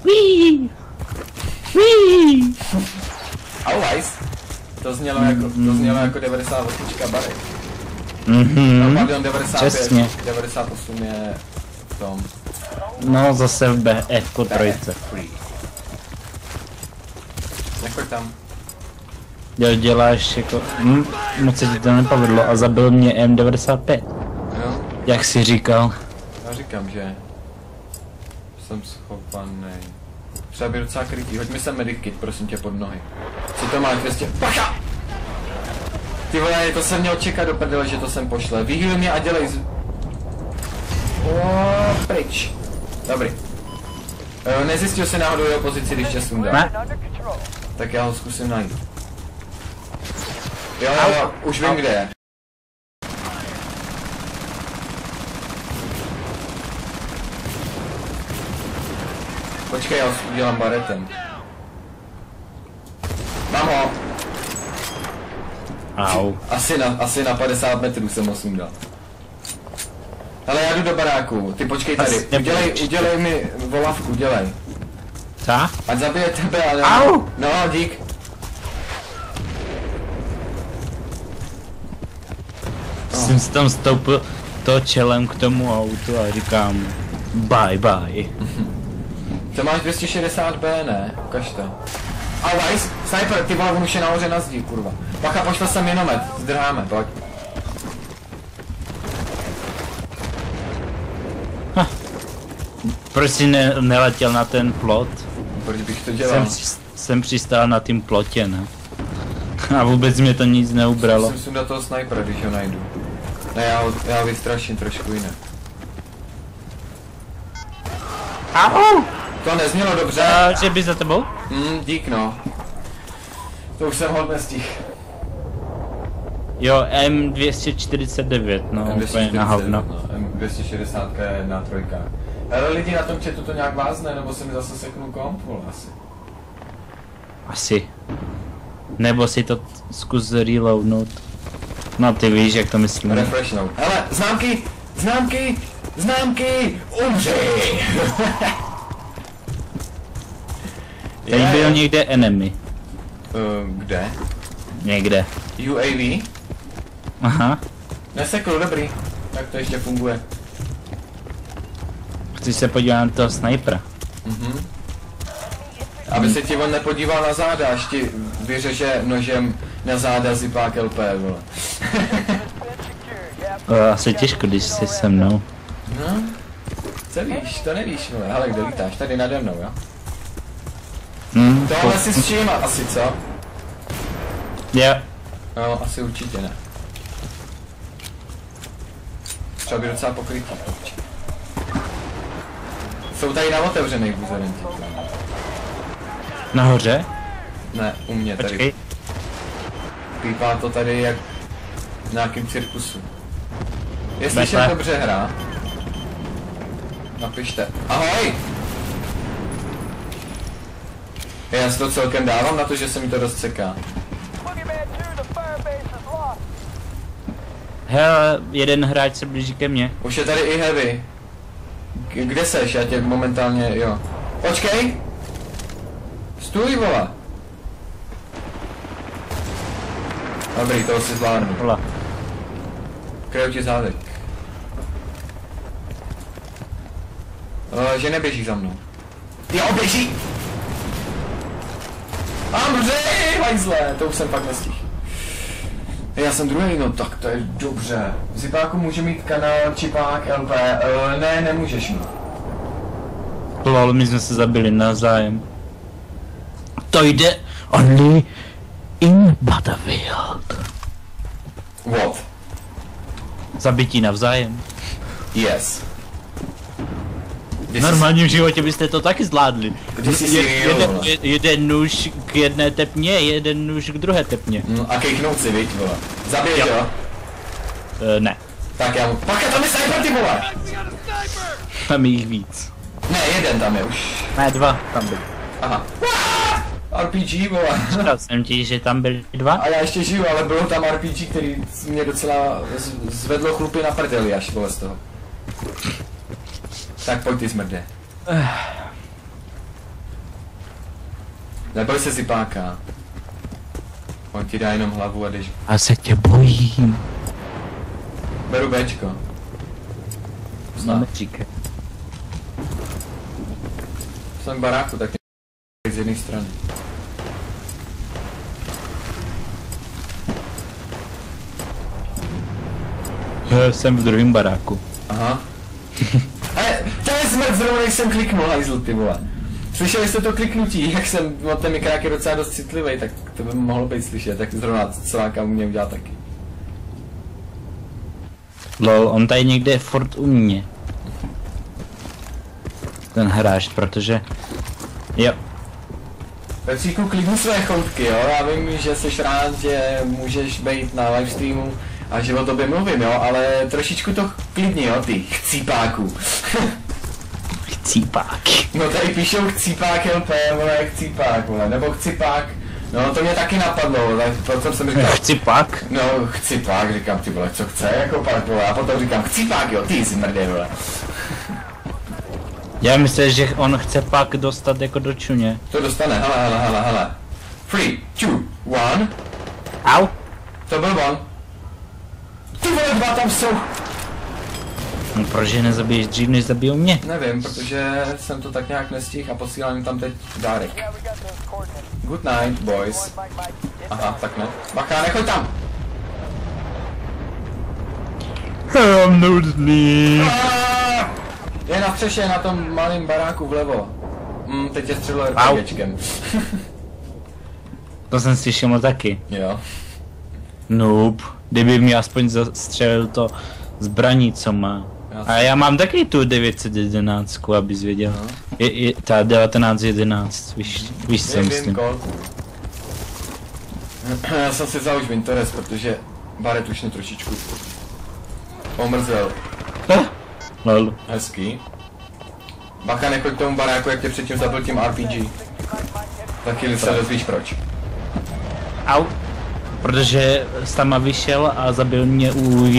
Always. To znělo jako 98 barek. No pardon, 95. Přesně. 98 je v tom. No zase v BF trojce. Nechoď tam. Děláš jako... moc se ti to nepovedlo a zabil mě M95. Jo? Jak jsi říkal. Já říkám, že jsem schovaný. Třeba by docela krytý. Hoď mi sem medikit, prosím tě, pod nohy. Co to máš 200? Pacha! Ty vole, to jsem měl čekat do prdele, že to sem pošle. Vyhýl mě a dělej pryč. Dobrý. Nezjistil si náhodou jeho pozici, když tě sundá. Tak já ho zkusím najít. Jo, už vím, kde je. Počkej, já ho udělám baretem. Mám ho. Au. Asi na 50 metrů jsem ho sundal. Ale já jdu do baráku, ty počkej tady. Udělej mi volavku, udělej. Co? Ať zabije tebe, ale... Au! No, dík. Jsem si tam stoupil to čelem k tomu autu a říkám bye bye. To máš 260B, ne? Ukaž to. Always, sniper, ty vole, on už je nahoře na zdi, kurva. Bacha, pošle sem minomet, zdrháme, pojď. Proč jsi neletěl na ten plot? Proč bych to dělal? Jsem přistál na tím plotě, ne? A vůbec mě to nic neubralo. Musím sundat toho snipera, když ho najdu. Ne, já ho vystraším trošku jinak. Au! To neznělo dobře. Že by za tebou? Dík no. To už jsem hodně stih. Jo, M249, no, úplně na hovno. No, M260 je na trojkách. Ale lidi na tom chatu to nějak vázne, nebo se mi zase seknul komp, asi. Asi. Nebo si to zkus reloadnout. No ty víš, jak to myslím. Refreshnout. Hele, známky, umři! Teď byl někde enemy. Kde? Někde. UAV? Aha. Nesekl, dobrý. Tak to ještě funguje. Chci se podívat na toho snipera. Aby se ti on nepodíval na záda, až ti vyřeže nožem na záda zipák LP, vole. Asi těžko, když jsi se mnou. No, co víš, to nevíš, vole. Hele, kde lítáš? Tady nade mnou, jo? Tohle si s čím asi, co? Jo. No, asi určitě ne. Třeba by docela pokrytý, počkej. Jsou tady na otevřených buzerenti. Nahoře? Ne, u mě tady. Počkej. Pípá to tady jak v nějakým cirkusu. Je slyšet dobře hra? Napište. Ahoj! Já si to celkem dávám na to, že se mi to dost seká. Hele, jeden hráč se blíží ke mně. Už je tady i heavy. Kde seš? Já tě momentálně, jo. Počkej! Stůj, vole! Dobrý, toho si zvládnu. Hola. Kryju ti zádek. Že neběží za mnou. Jo, běží! Andřej, hajzle, to už jsem fakt nestihl. Já jsem druhý, no tak to je dobře. V zipáku může mít kanál čipák LP, ne, nemůžeš mít. Lol, my jsme se zabili navzájem. To jde only in Battlefield. What? Zabití navzájem. Yes. V normálním životě byste to taky zvládli. Jeden nůž k jedné tepně, jeden nůž k druhé tepně. A kejchnout si, viď, vole. Zabiješ, jo? Ne. Tak já mu... Paka, tam je sniper, ty vole! Tam je jich víc. Ne, jeden tam je už. Ne, dva tam byli. Aha. RPG, vole. Říkal jsem ti, že tam byli dva? A já ještě žiju, ale bylo tam RPG, který mě docela zvedlo chlupy na prdeli až, vole, z toho. Tak pojď ty smrde. Neboj se zipáka. On ti dá jenom hlavu a jdeš. A se tě bojím. Beru Bčko. Známe říkej. Jsem v baráku, tak z jedné strany. Jsem v druhém baráku. Aha. Ale to je smrt zrovna, jak jsem kliknul, hajzl, ty vole. Slyšeli jste to kliknutí, jak jsem, no ten mikrák je docela dost citlivý, tak to by mohlo být slyšet, tak zrovna celáka u mě udělá taky. Lol, on tady někde je furt u mě. Ten hráč, protože... Jo. Petříku, klidni své choutky, jo, já vím, že jsi rád, že můžeš být na livestreamu a že o tobě mluvím, jo, ale trošičku to klidni, jo, ty chcípáku. Chcípák. No tady píšou chcípák LP, vole, chcípák, vole, nebo chcípák. No to mě taky napadlo, tak potom jsem říkal... Chcípák? No, chcípák, říkám, ty vole, co chce, jako pak, vole, a potom říkám, chcípák, jo, ty jsi mrdě, vole. Já myslím, že on chce pak dostat jako do čuně. To dostane, hele. 3, 2, 1. Au. To byl on. Ty vole, dva tam jsou. No proč je nezabiješ dřív, než zabijou mě? Nevím, protože jsem to tak nějak nestihl a posílám jim tam teď dárek. Good night, boys. Aha, tak ne. Bacha, nechoď tam. I'm nudný. Je na střeše, na tom malém baráku vlevo. Teď tě střelil RPGčkem. To jsem si všiml taky. Jo. Noob. Kdyby mě aspoň zastřelil to zbraní, co má. A já mám taky tu 911, abys věděl. No. Je ta 1911, víš co myslím. Já jsem si vzal už Winterest, protože baret už mě trošičku omrzel. Lol. Hezký. Bacha, nechoď k tomu baráku, jak tě předtím zabil tím RPG. Taky se dozvíš proč. Au. Protože tam vyšel a zabil mě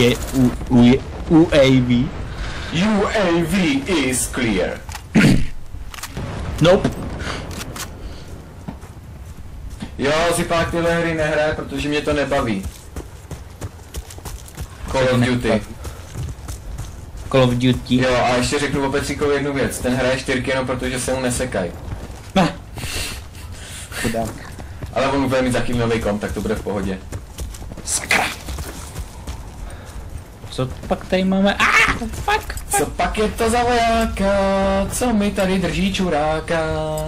UAV. UAV is clear. Nope. Jo, Zipák tyhle hry nehraje, protože mě to nebaví. Call of Duty. Call of Duty. Jo, a ještě řeknu o Petříkovi jednu věc. Ten hraje 4 jenom protože se mu nesekají. Chudák. Ale on bude mít za chvíli nový komp, tak to bude v pohodě. Sakra. Co pak tady máme? Fuck. Co pak je to za vojáka? Co mi tady drží čuráka?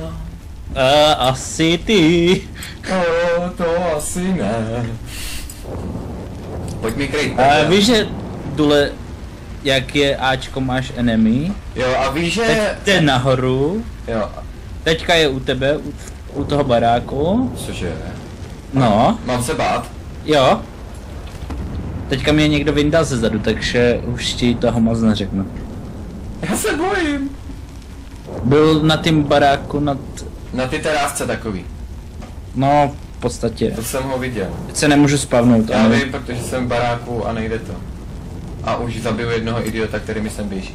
Asi ty. To asi ne. Pojď mi kryt. Víš, že dole, jak je Ačko, máš enemy? Jo, a víš, že... Teď jde nahoru. Jo. Teďka je u tebe, u toho baráku. Cože? No. Mám se bát? Jo. Teďka mě někdo vyndal ze zadu, takže už ti toho moc neřeknu. Já se bojím. Byl na tým baráku nad... Na ty terásce takový. No, v podstatě. To jsem ho viděl. Teď se nemůžu spavnout. Já vím, protože jsem v baráku a nejde to. A už zabiju jednoho idiota, který mi sem běží.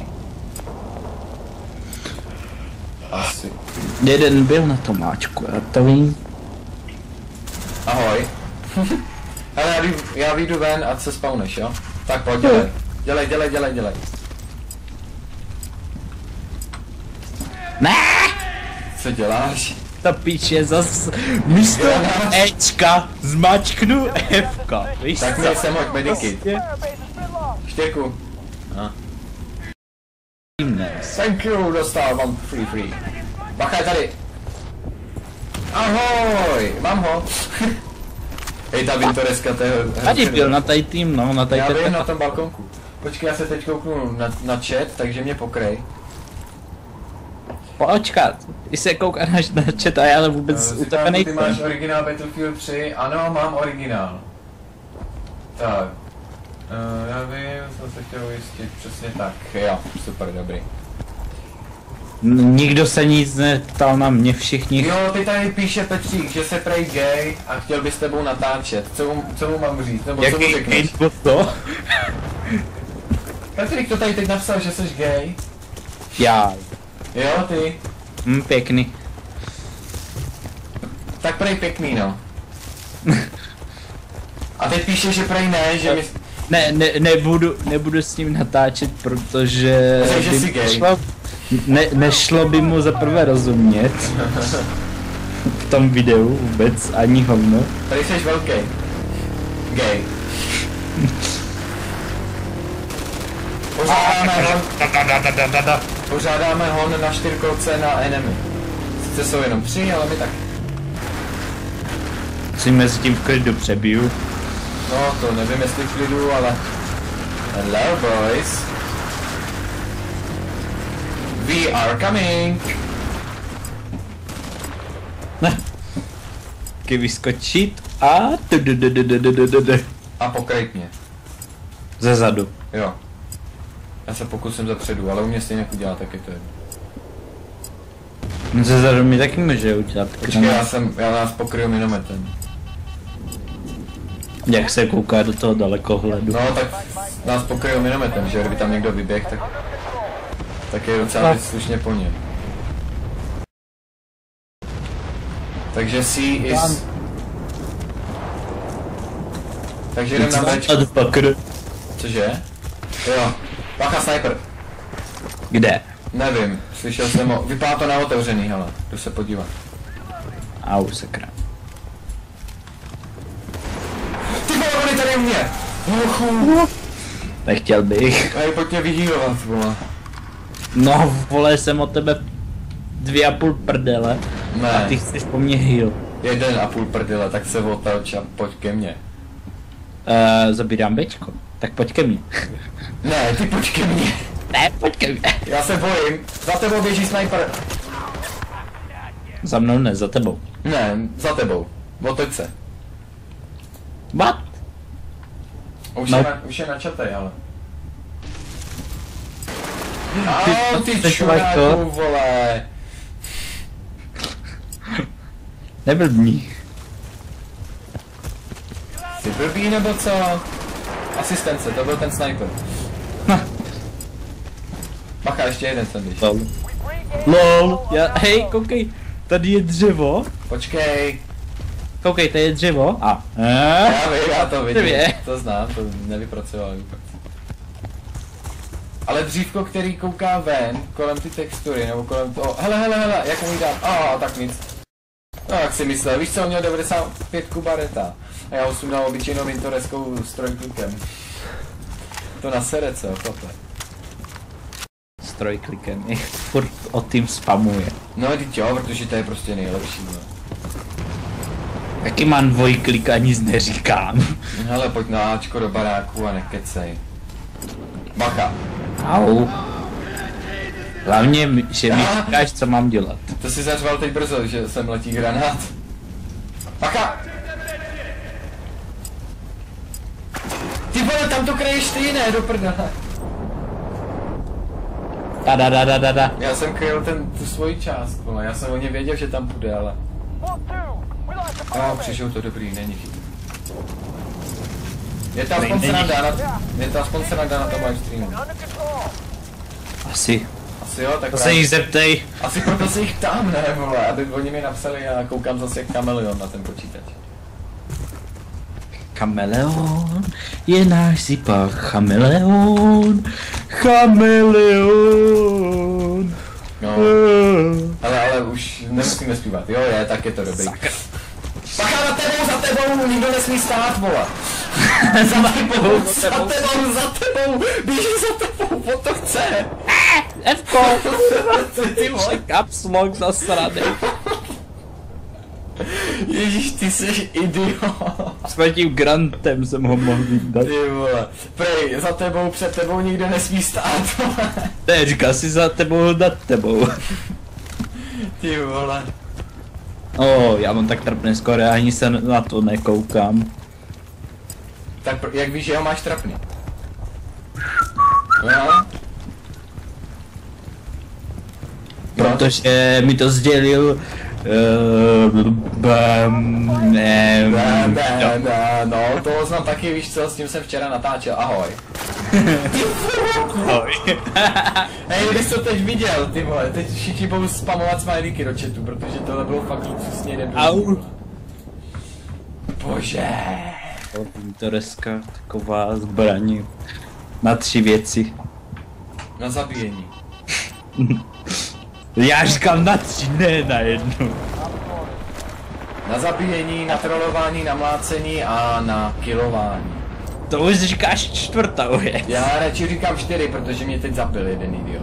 Asi. Jeden byl na tom Ačku, já to vím. Ahoj. Hele, já vyjdu ven a se spawneš, jo? Tak pojď, dělej. Ne! Co děláš? Ta píče zas místo Ečka zmačknu Fka, víš Tak co? měl jsem hoď medikit. Štěku. Thank you, dostal, mám free. Bacha, je tady. Ahoj, mám ho. Hej, ta Vintoreska, to je... Tady byl na tady tým, no, na tady Já vím, tým. na tom balkonku. Počkej, já se teď kouknu na chat, takže mě pokrej. Počkat, když se koukáš na chat a já ale vůbec u tebe Ty nejsem. máš originál Battlefield 3? Ano, mám originál. Tak. Já vím, jsem se chtěl ujistit, přesně tak. Jo, super, dobrý. Nikdo se nic neptal na mě, všichni. Jo, ty tady píše Petřík, že se prej gay a chtěl by s tebou natáčet. Co mu mám říct, nebo co mu řekneš? to? Petřík to tady teď napsal, že jsi gay. Já. Jo, ty. Pěkný. Tak prej pěkný, no. A teď píše, že prej ne, že mi... Nebudu s ním natáčet, protože Takže by jsi gay. nešlo by mu zaprvé rozumět v tom videu vůbec ani hovno. Tady jsi velký. Gay. Pořádáme hon na 4kolce na enemy. Sice jsou jenom 3, ale my tak. Si mezi tím v klidu přebiju. No, to nevím jestli v klidu, ale... Hello boys. We are coming. Taky vyskočit a A pokrajt mě. ze zadu. Jo. Já se pokusím zepředu, ale u mě stejně udělá taky to jedno. Ze zadu mi taky může udělat. Počkej, já nás pokryju minometem. Jak se kouká do toho dalekohledu. No, tak nás pokryjou minometem, že kdyby tam někdo vyběh, tak je docela být slušně po něm. Takže C is... Takže jdem na Bčko. Cože? Jo. Bacha, sniper. Kde? Nevím, slyšel jsem ho. Vypadá to na otevřený, hele. Jdu se podívat. Au, sakra. Ty vole, on je tady u mě! Hochu! Nechtěl bych. Hej, pojď mě vyhýlovat, vole. No, vole, jsem od tebe 2,5 prdele. Ne. A ty chceš po mně heal. 1,5 prdele, tak se otoč a pojď ke mně. Zabírám Bčko. Tak pojď ke mně. Ne, ty pojď ke mně. Ne, pojď ke mně. Já se bojím. Za tebou běží sniper. Za mnou ne, za tebou. Ne, za tebou. Otoč se. What? Už je na čatej, ale. Ty čuráku, to? vole. Neblbní. Jsi blbý nebo co? Asistence, to byl ten sniper. Bacha, ještě jeden jsem běž. LOL. Hej, koukej. Tady je dřevo. Počkej. Koukej, tady je dřevo. A. Já vím, já to vidím. Dvě. To znám, to nevypracoval vůbec. Ale dřívko, který kouká ven, kolem ty textury, nebo kolem toho... Hele, jak mu jí dám? Tak nic. No, jak si myslel, víš co, on měl 95 bareta. A já ho sundal obyčejnou vintoreskou s trojklikem. To na sere, co, chlape. S trojklikem. Furt o tím spamuje. No, teď jo, protože to je prostě nejlepší, no. Taky mám dvojklik a nic neříkám. Hele, pojď na Ačko do baráku a nekecej. Bacha. Au. Hlavně, že mi říkáš, co mám dělat. To si zařval teď brzo, že sem letí granát. Bacha! Ty vole, tam to kryješ ty, ne, do prdele. Da. Já jsem kryl tu svoji část, vole, já jsem o ně věděl, že tam půjde, ale... Přišel to dobrý, není chyb. Je to aspoň sranda na tom livestreamu. Asi. Asi jo, tak To se jich zeptej. Asi proto se jich tam, ne, vole, aby oni mi napsali a koukám zase jak kameleon na ten počítač. Chameleon je náš zipak. Chameleon. Chameleon. No, ale už nemusíme zpívat, jo, tak je to dobrý. Bacha, za tebou, nikdo nesmí stát, vole. Za tebou, běží za tebou, on to chce. Fko. Ty vole, caps lock zasranej. Ježíš, ty jsi idiot. S tím grantem jsem ho mohl dát. Ty vole. Prej, za tebou, před tebou nikdo nesmí stát. Ne, říkal si za tebou, nad tebou. Ty vole. Já mám tak trapné skoro, ani se na to nekoukám. Tak jak víš, že ho máš trapný? No. Protože mi to sdělil... No, to znám taky, víš co, s tím jsem včera natáčel, ahoj. Ahoj. Hej, když jsi to teď viděl, ty vole, teď všichni budou spamovat smajlíky do chatu, protože tohle bylo fakt luxusně debilní. Au. Bože. Pintoreska, taková zbraň na 3 věci. Na zabíjení. Já říkám na 3, ne na 1. Na zabíjení, na trolování, na mlácení a na killování. To už říkáš 4. věc. Já radši říkám 4, protože mě teď zabil jeden idiot.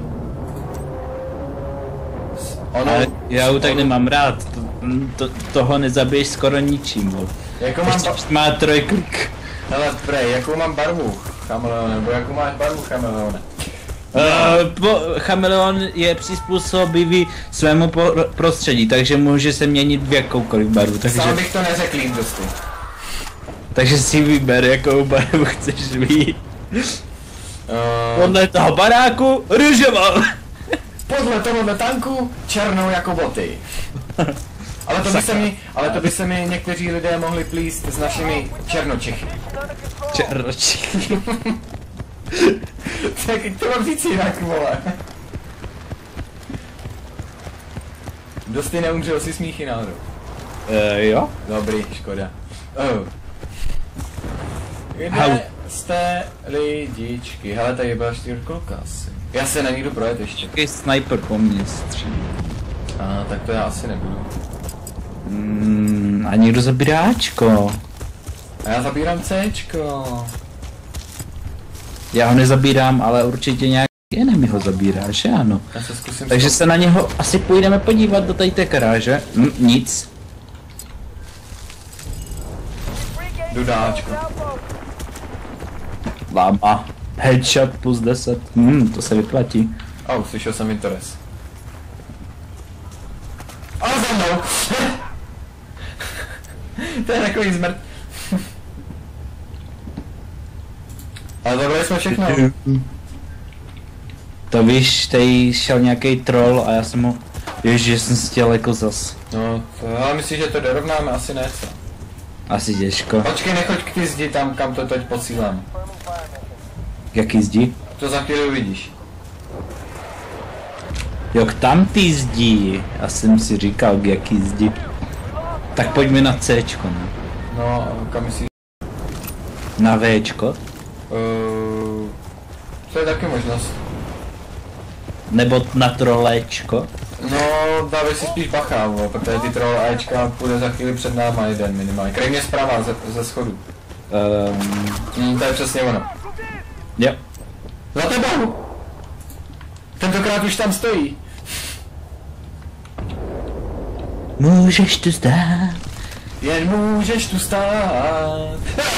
Ale já ho tak nemám rád, toho nezabiješ skoro ničím, bo. Jako mám má 3 klik. Hele, prej, jakou mám barvu, chameleone, nebo jakou máš barvu, chameleone? Chameleon je přizpůsobivý svému prostředí, takže může se měnit v jakoukoliv barvu, takže... Sám bych to neřekl jim dosti. Takže si vyber, jakou barvu chceš mít. Podle toho baráku, růžovou. Podle tohohle tanku, černou jako boty. Ale to by se mi někteří lidé mohli plíst s našimi černočichy. Černočichy. Tak to mám říct jinak, vole. Dosti neumřel si smíchy náhodou. Jo? Dobrý, škoda. Kde jste lidičky? Hele, tady byla 4kolka asi. Já se na ní jdu projet ještě. Jaký sniper po mně střílí. Tak to já asi nebudu. A někdo zabírá Ačko. A já zabírám Cčko. Já ho nezabírám, ale určitě nějaký enemy ho zabírá, že ano. Já se zkusím. Takže se na něho asi půjdeme podívat do tady té garáže. Nic. Dudáčko. Láma. Headshot plus 10. To se vyplatí. Slyšel jsem Interest. Ale za mnou! To je takový zmrt. Ale tohle jsme všechno. To víš, tady šel nějaký troll a já jsem ho... Ježiš, jsem si chtěl jako zas. No, ale myslíš, že to dorovnáme? Asi ne, co? Asi těžko. Počkej, nechoď k ty zdi tam, kam to teď posílám. Jaký zdi? To za chvíli uvidíš. Jo, k tam ty zdi. Já jsem si říkal, k jaký zdi. Tak pojďme na Cčko, ne? No, kam myslíš? Na Včko? To je taky možnost. Nebo na trolečko? No, dávej si spíš bacha, protože ty troll Ačka půjde za chvíli před náma jeden minimálně. Krejmě zprava ze schodu. To je přesně ono. Jo. Za tebou! Tentokrát už tam stojí. Můžeš tu stát. Jen můžeš tu stát.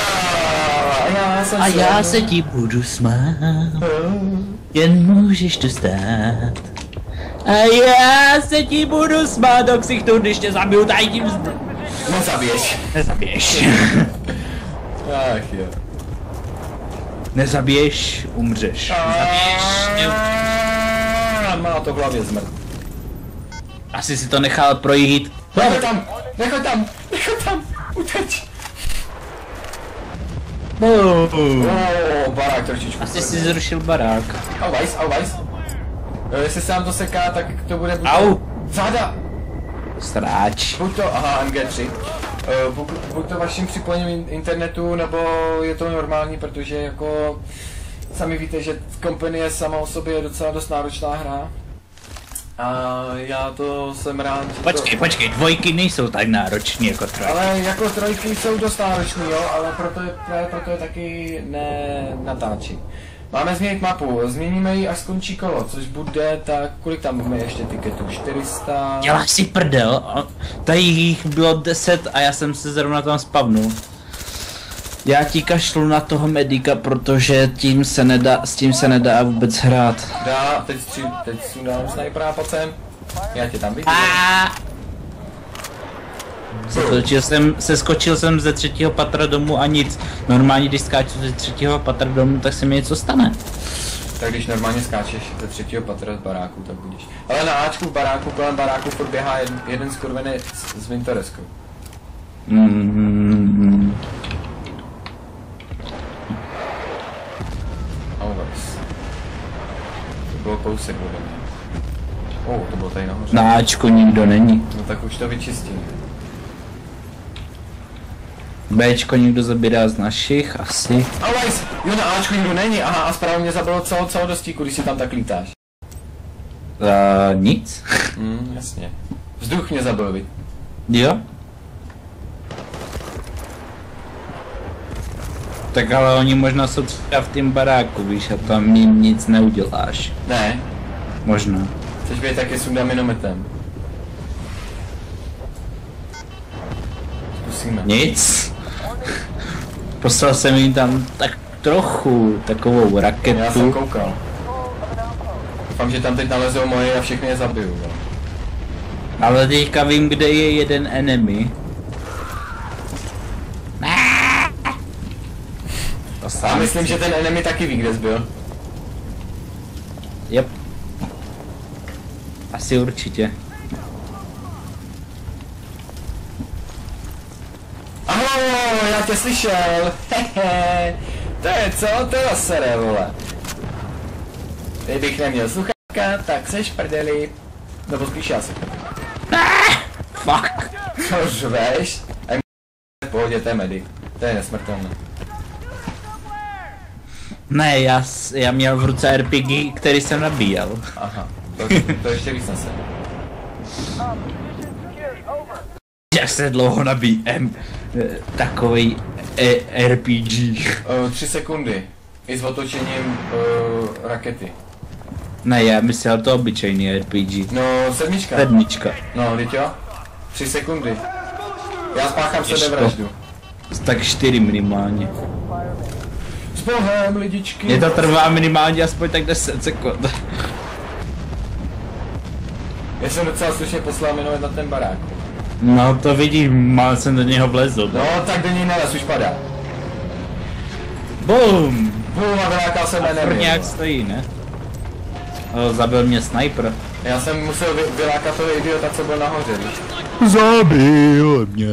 A já se ti budu smát. Jen můžeš tu stát. A já se ti budu smát do ksichtu, když tě zabiju tady tím Nezabiješ. Nezabiješ. Ach jo. Nezabiješ, umřeš. Nezabiješ. Má to v hlavě zmrt. Asi si to nechal projít. Nechoď tam, nechoď tam, nechoď tam, uteč. Barák trošičku. Asi si zrušil barák. Au. Jestli se nám to seká, tak to bude buď Au. Záda. Sráč. Buď to, MG3. Buď to vaším připojením internetu, nebo je to normální, protože jako sami víte, že Company je sama o sobě docela dost náročná hra. A já to jsem rád, že Počkej, dvojky nejsou tak náročný jako trojky. Ale jako trojky jsou dost náročný, jo, ale proto je taky natáčí. Máme změnit mapu, změníme ji až skončí kolo, což bude tak, kolik tam máme ještě tiketů, 400... Děláš si prdel, tady jich bylo 10 a já jsem se zrovna tam spavnul. Já ti kašlu na toho medika, protože s tím se nedá vůbec hrát. Dá, teď si dám snajpera, pojď sem. Já tě tam vidím. Seskočil jsem ze 3. patra domů a nic. Normálně když skáču ze 3. patra domů, tak se mi něco stane. Tak když normálně skáčeš ze 3. patra z baráku, tak budeš. Ale na Ačku v baráku, kolem baráku furt běhá jeden skurvený s Wintereskou. Always. To bylo kousek ode mě. To bylo tady nahoře. Na Ačku nikdo není. No tak už to vyčistím. Bčko nikdo zabírá z našich, asi. Always! Jo, na Ačku nikdo není, aha, a zprávě mě zabilo celou dostíku, když si tam tak lítáš. Nic. Jasně. Vzduch mě zabil, vy. Jo? Tak ale oni možná jsou třeba v tým baráku, víš, a tam jim nic neuděláš. Ne. Možná. Chceš být taky sundám minometem. Zkusíme. Nic. Poslal jsem jim tam tak trochu takovou raketu. Já jsem koukal. Doufám, že tam teď nalezou moje a všechny je zabiju. Jo. Ale teďka vím, kde je jeden enemy. A myslím, že ten enemy taky ví, kde jsi byl. Yep. Asi určitě. Ahoj, já tě slyšel. Hehe. To je co? To je sere, vole. Kdybych neměl sluchátka, tak seš prdeli. Nebo spíš já jsem. Fuck. Co žveš? V pohodě, to je medic. To je nesmrtelné. Ne, já měl v ruce RPG, který jsem nabíjel. Aha, to ještě víc nese. Jak se dlouho nabíjem takovej RPG. 3 sekundy. I s otočením rakety. Ne, já myslel to obyčejný RPG. No, sedmička. Sedmička. No, teď jo? 3 sekundy. Já spáchám sebevraždu. Tak 4 minimálně. S bohem, lidičky. Mně to trvá minimálně aspoň tak 10 sekund. Já jsem docela slušně poslal minulé na ten barák. No to vidím, mal jsem do něho vlezl. No, tak do něj nelez, už padá. BOOM! Bum, a vylákal jsem enemy. Nějak stojí, ne? Zabil mě sniper. Já jsem musel vylákat toho idiota, co byl nahoře, víš? Zabil mě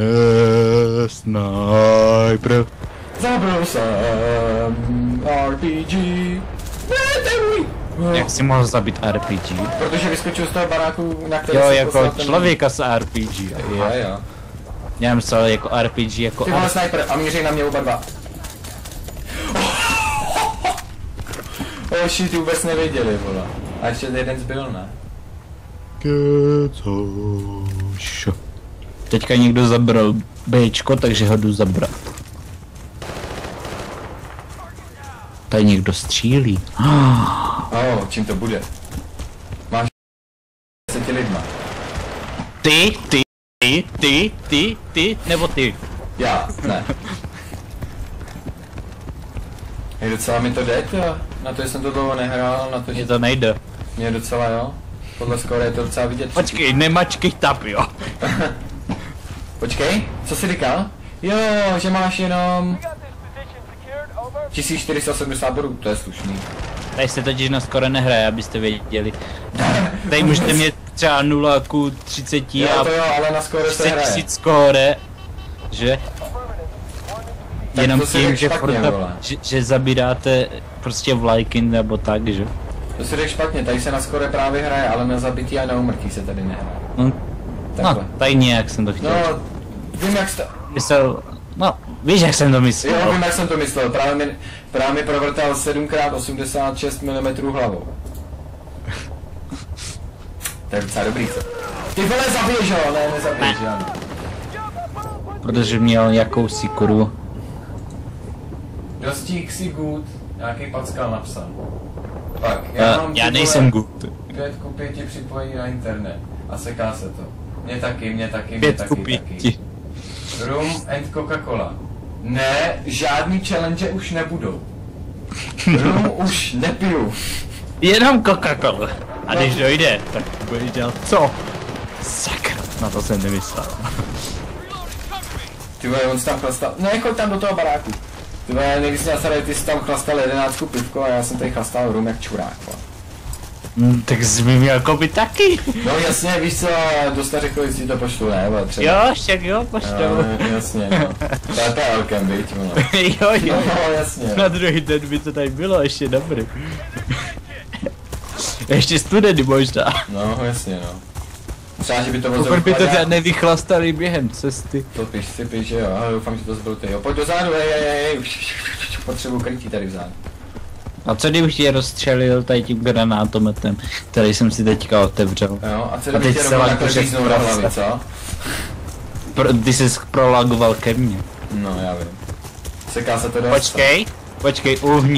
sniper. Zabil jsem RPG. Jak jsi mohl zabít RPG? Protože vyskočil z toho baráku, na který Jo, jsem jako poslal ten... člověka s RPG. Jo. Já myslel jako RPG, jako Ty vole sniper a mířej na mě oba dva. Oh shit, ty vůbec nevěděli, vole. A ještě jeden zbyl, ne? Kecoš. Teďka někdo zabral Bčko, takže ho jdu zabrat. Tady někdo střílí. Čím to bude? Máš 10 lidma. Ty, nebo ty? Já, ne. Hej, docela mi to jde, jo. Na to, že jsem to dlouho nehrál, na to, že... Mně to nejde. Mně docela, jo. Podle skóre je to docela vidět. Počkej, nemačkej tap, jo. Počkej, co jsi říkal? Jo, že máš jenom... 1480 bodů, to je slušný. Tady se totiž na skore nehraje, abyste věděli. Tady můžete mít třeba 0 ku 30 jo, a to jo, ale na skóre se 30 hraje. 000 skóre, že? Tak jenom to si tím, řek že, špatně, vole. že zabíráte prostě vlajky nebo tak, že? To si řekl špatně, tady se na skóre právě hraje, ale na zabití a na umrtí se tady nehraje. No, tady nějak jsem to chtěl. No, vím jak jste... No, víš jak jsem to myslel. Jo, vím jak jsem to myslel, právě mi provrtal 7x86 mm hlavou. To je docela dobrý, co? Ty vole, zabiješ ho, ne, nezabiješ ho. Protože měl jakousi kurvu. Dostík si good, Nějaký packal napsal. Tak, já mám já nejsem good. 5 ku 5 připojení na internet. A seká se to. Mě taky. 5 ku 5. Rum and Coca-Cola. Ne, žádný challenge už nebudou. Rum už nepiju. Jenom Coca-Cola. A když dojde, tak budeš dělat co? Sakra, na to jsem nemyslel. Ty vole, on si tam chlastal, ne, choď tam do toho baráku. Ty vole, když jsi nasradil, ty jsi tam chlastal 11 pivko a já jsem tady chlastal rum jak čurák, vole. Tak jsi mi měl koupit taky. No jasně, víš co, dosta řekl, jestli ti to pošlu, ne, vole, třeba. Jo, však jo, pošlu. No, jasně, no. PPLkem, viď, vole. Jo. No, jasně. Na druhý den by to tady bylo, ještě dobrý. Ještě studenty možná. No, jasně, no. Třeba, že by to Pokud by to teda nevychlastali během cesty. To píš, že jo, ale doufám, že to zbyl ty, jo. Pojď dozadu, hej, potřebuji krytí tady vzadu. A co kdybych tě rozstřelil tady tím granátometem, který jsem si teďka otevřel? Jo, a co kdybych tě rovnou takhle říznul na hlavy, co? Ty jsi prolagoval ke mně. No, já vím. Seká se to dost. Počkej,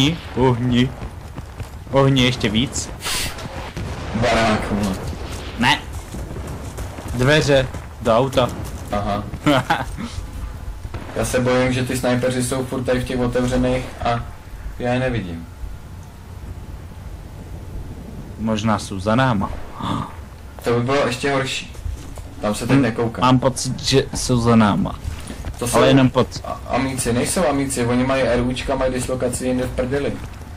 uhni ještě víc. Barák, no. Ne. Dveře do auta. Aha. Já se bojím, že ty snajpeři jsou furt tady v těch otevřených a já je nevidím. Možná jsou za náma. To by bylo ještě horší. Tam se teď nekoukám. Mám pocit, že jsou za náma. To jsou ale jenom pocit. Amíci, nejsou amíci, oni mají RUčka, mají dislokaci jinde v prdeli.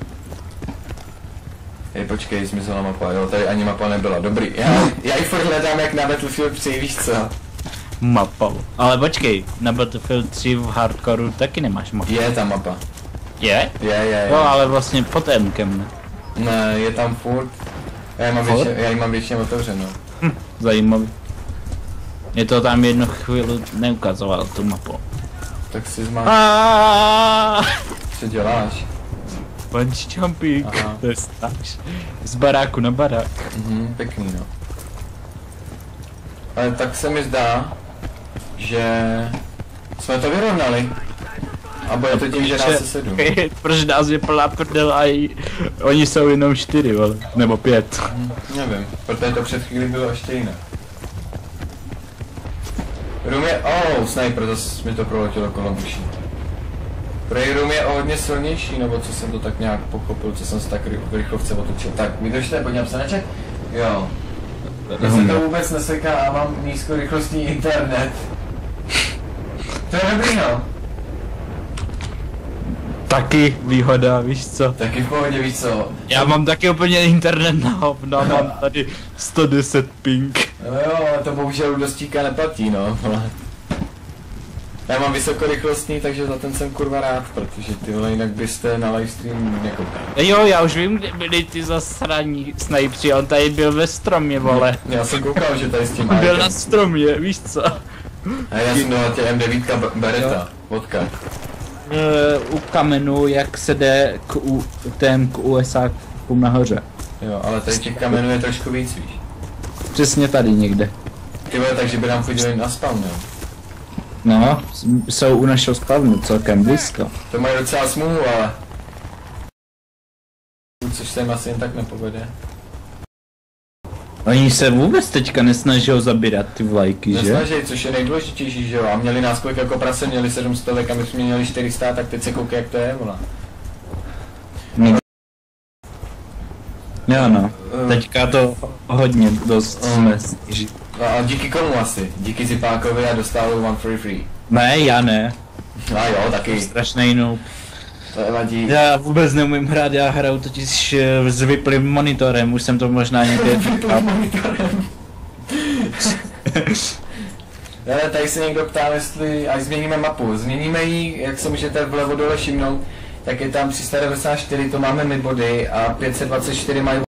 Hej, počkej, zmizela mapa, jo, tady ani mapa nebyla, dobrý. Já ji furt hledám jak na Battlefield 3, víš co? Mapa. Ale počkej, na Battlefield 3 v hardcoreu taky nemáš mapu. Je tam mapa. Je? Je. No, ale vlastně pod M-kem, ne? Ne, je tam furt. Já ji mám většině otevřenou. Zajímavý. Je to tam jednu chvíli neukazoval tu mapu. Tak si zmáš. Co děláš? Bungee jumping, to je stáž. Z baráku na barák. Pěkný, no. Ale tak se mi zdá, že jsme to vyrovnali. A bude to tím, že nás je 7. Proč nás je plná prdel a oni jsou jenom 4, vole. Nebo 5. Nevím, protože to před chvíli bylo ještě jiné. Rum je... sniper, zase mi to proletělo kolem uší. Prej Rum je o hodně silnější, nebo co jsem to tak nějak pochopil, co jsem se tak v rychlovce otočil. Tak, vydržte, podívám se na chat. Jo. Mně se to vůbec neseká a mám nízkorychlostní internet. To je dobrý, no. Taky výhoda, víš co? Taky v pohodě, víš co? Já mám taky úplně internet na hovno, mám tady 110 ping. No jo, ale to bohužel do Stíka neplatí, no. Já mám vysokorychlostní, takže za ten jsem kurva rád, protože ty vole, jinak byste na livestream nekoukali. Jo, já už vím, kde byli ty zasraní snajpři, on tady byl ve stromě, vole. Já jsem koukal, že tady s tím byl na stromě, víš co? A já jsem dal tě M9 Beretta, vodka. U kamenu, jak se jde k USA nahoře. Jo, ale tady těch kamenů je trošku víc, víš. Přesně tady někde. Ty vole, takže by nám chodili na spawn, jo. No, jsou u našeho spawnu celkem blízko. To mají docela smůlu, ale... Což se jim asi jen tak nepovede. Oni se vůbec teďka nesnaží zabírat ty vlajky, že? Nesnaží, což je nejdůležitější, že jo. A měli nás kolik jako prase, měli 700 a my jsme měli 400, tak teď se koukej, jak to je, vole. Jo no, teďka to hodně dost jsme snížili. A díky komu asi? Díky Zipákovi a dostal one free. Ne, já ne. A jo, taky. Strašnej noob. To je vadí. Já vůbec neumím hrát, já hraju totiž s vyplým monitorem, už jsem to možná někde vyplým monitorem. Ale tady se někdo ptá, jestli, až změníme mapu, změníme ji, jak se můžete vlevo dole všimnout, tak je tam 394, to máme midbody a 524 mají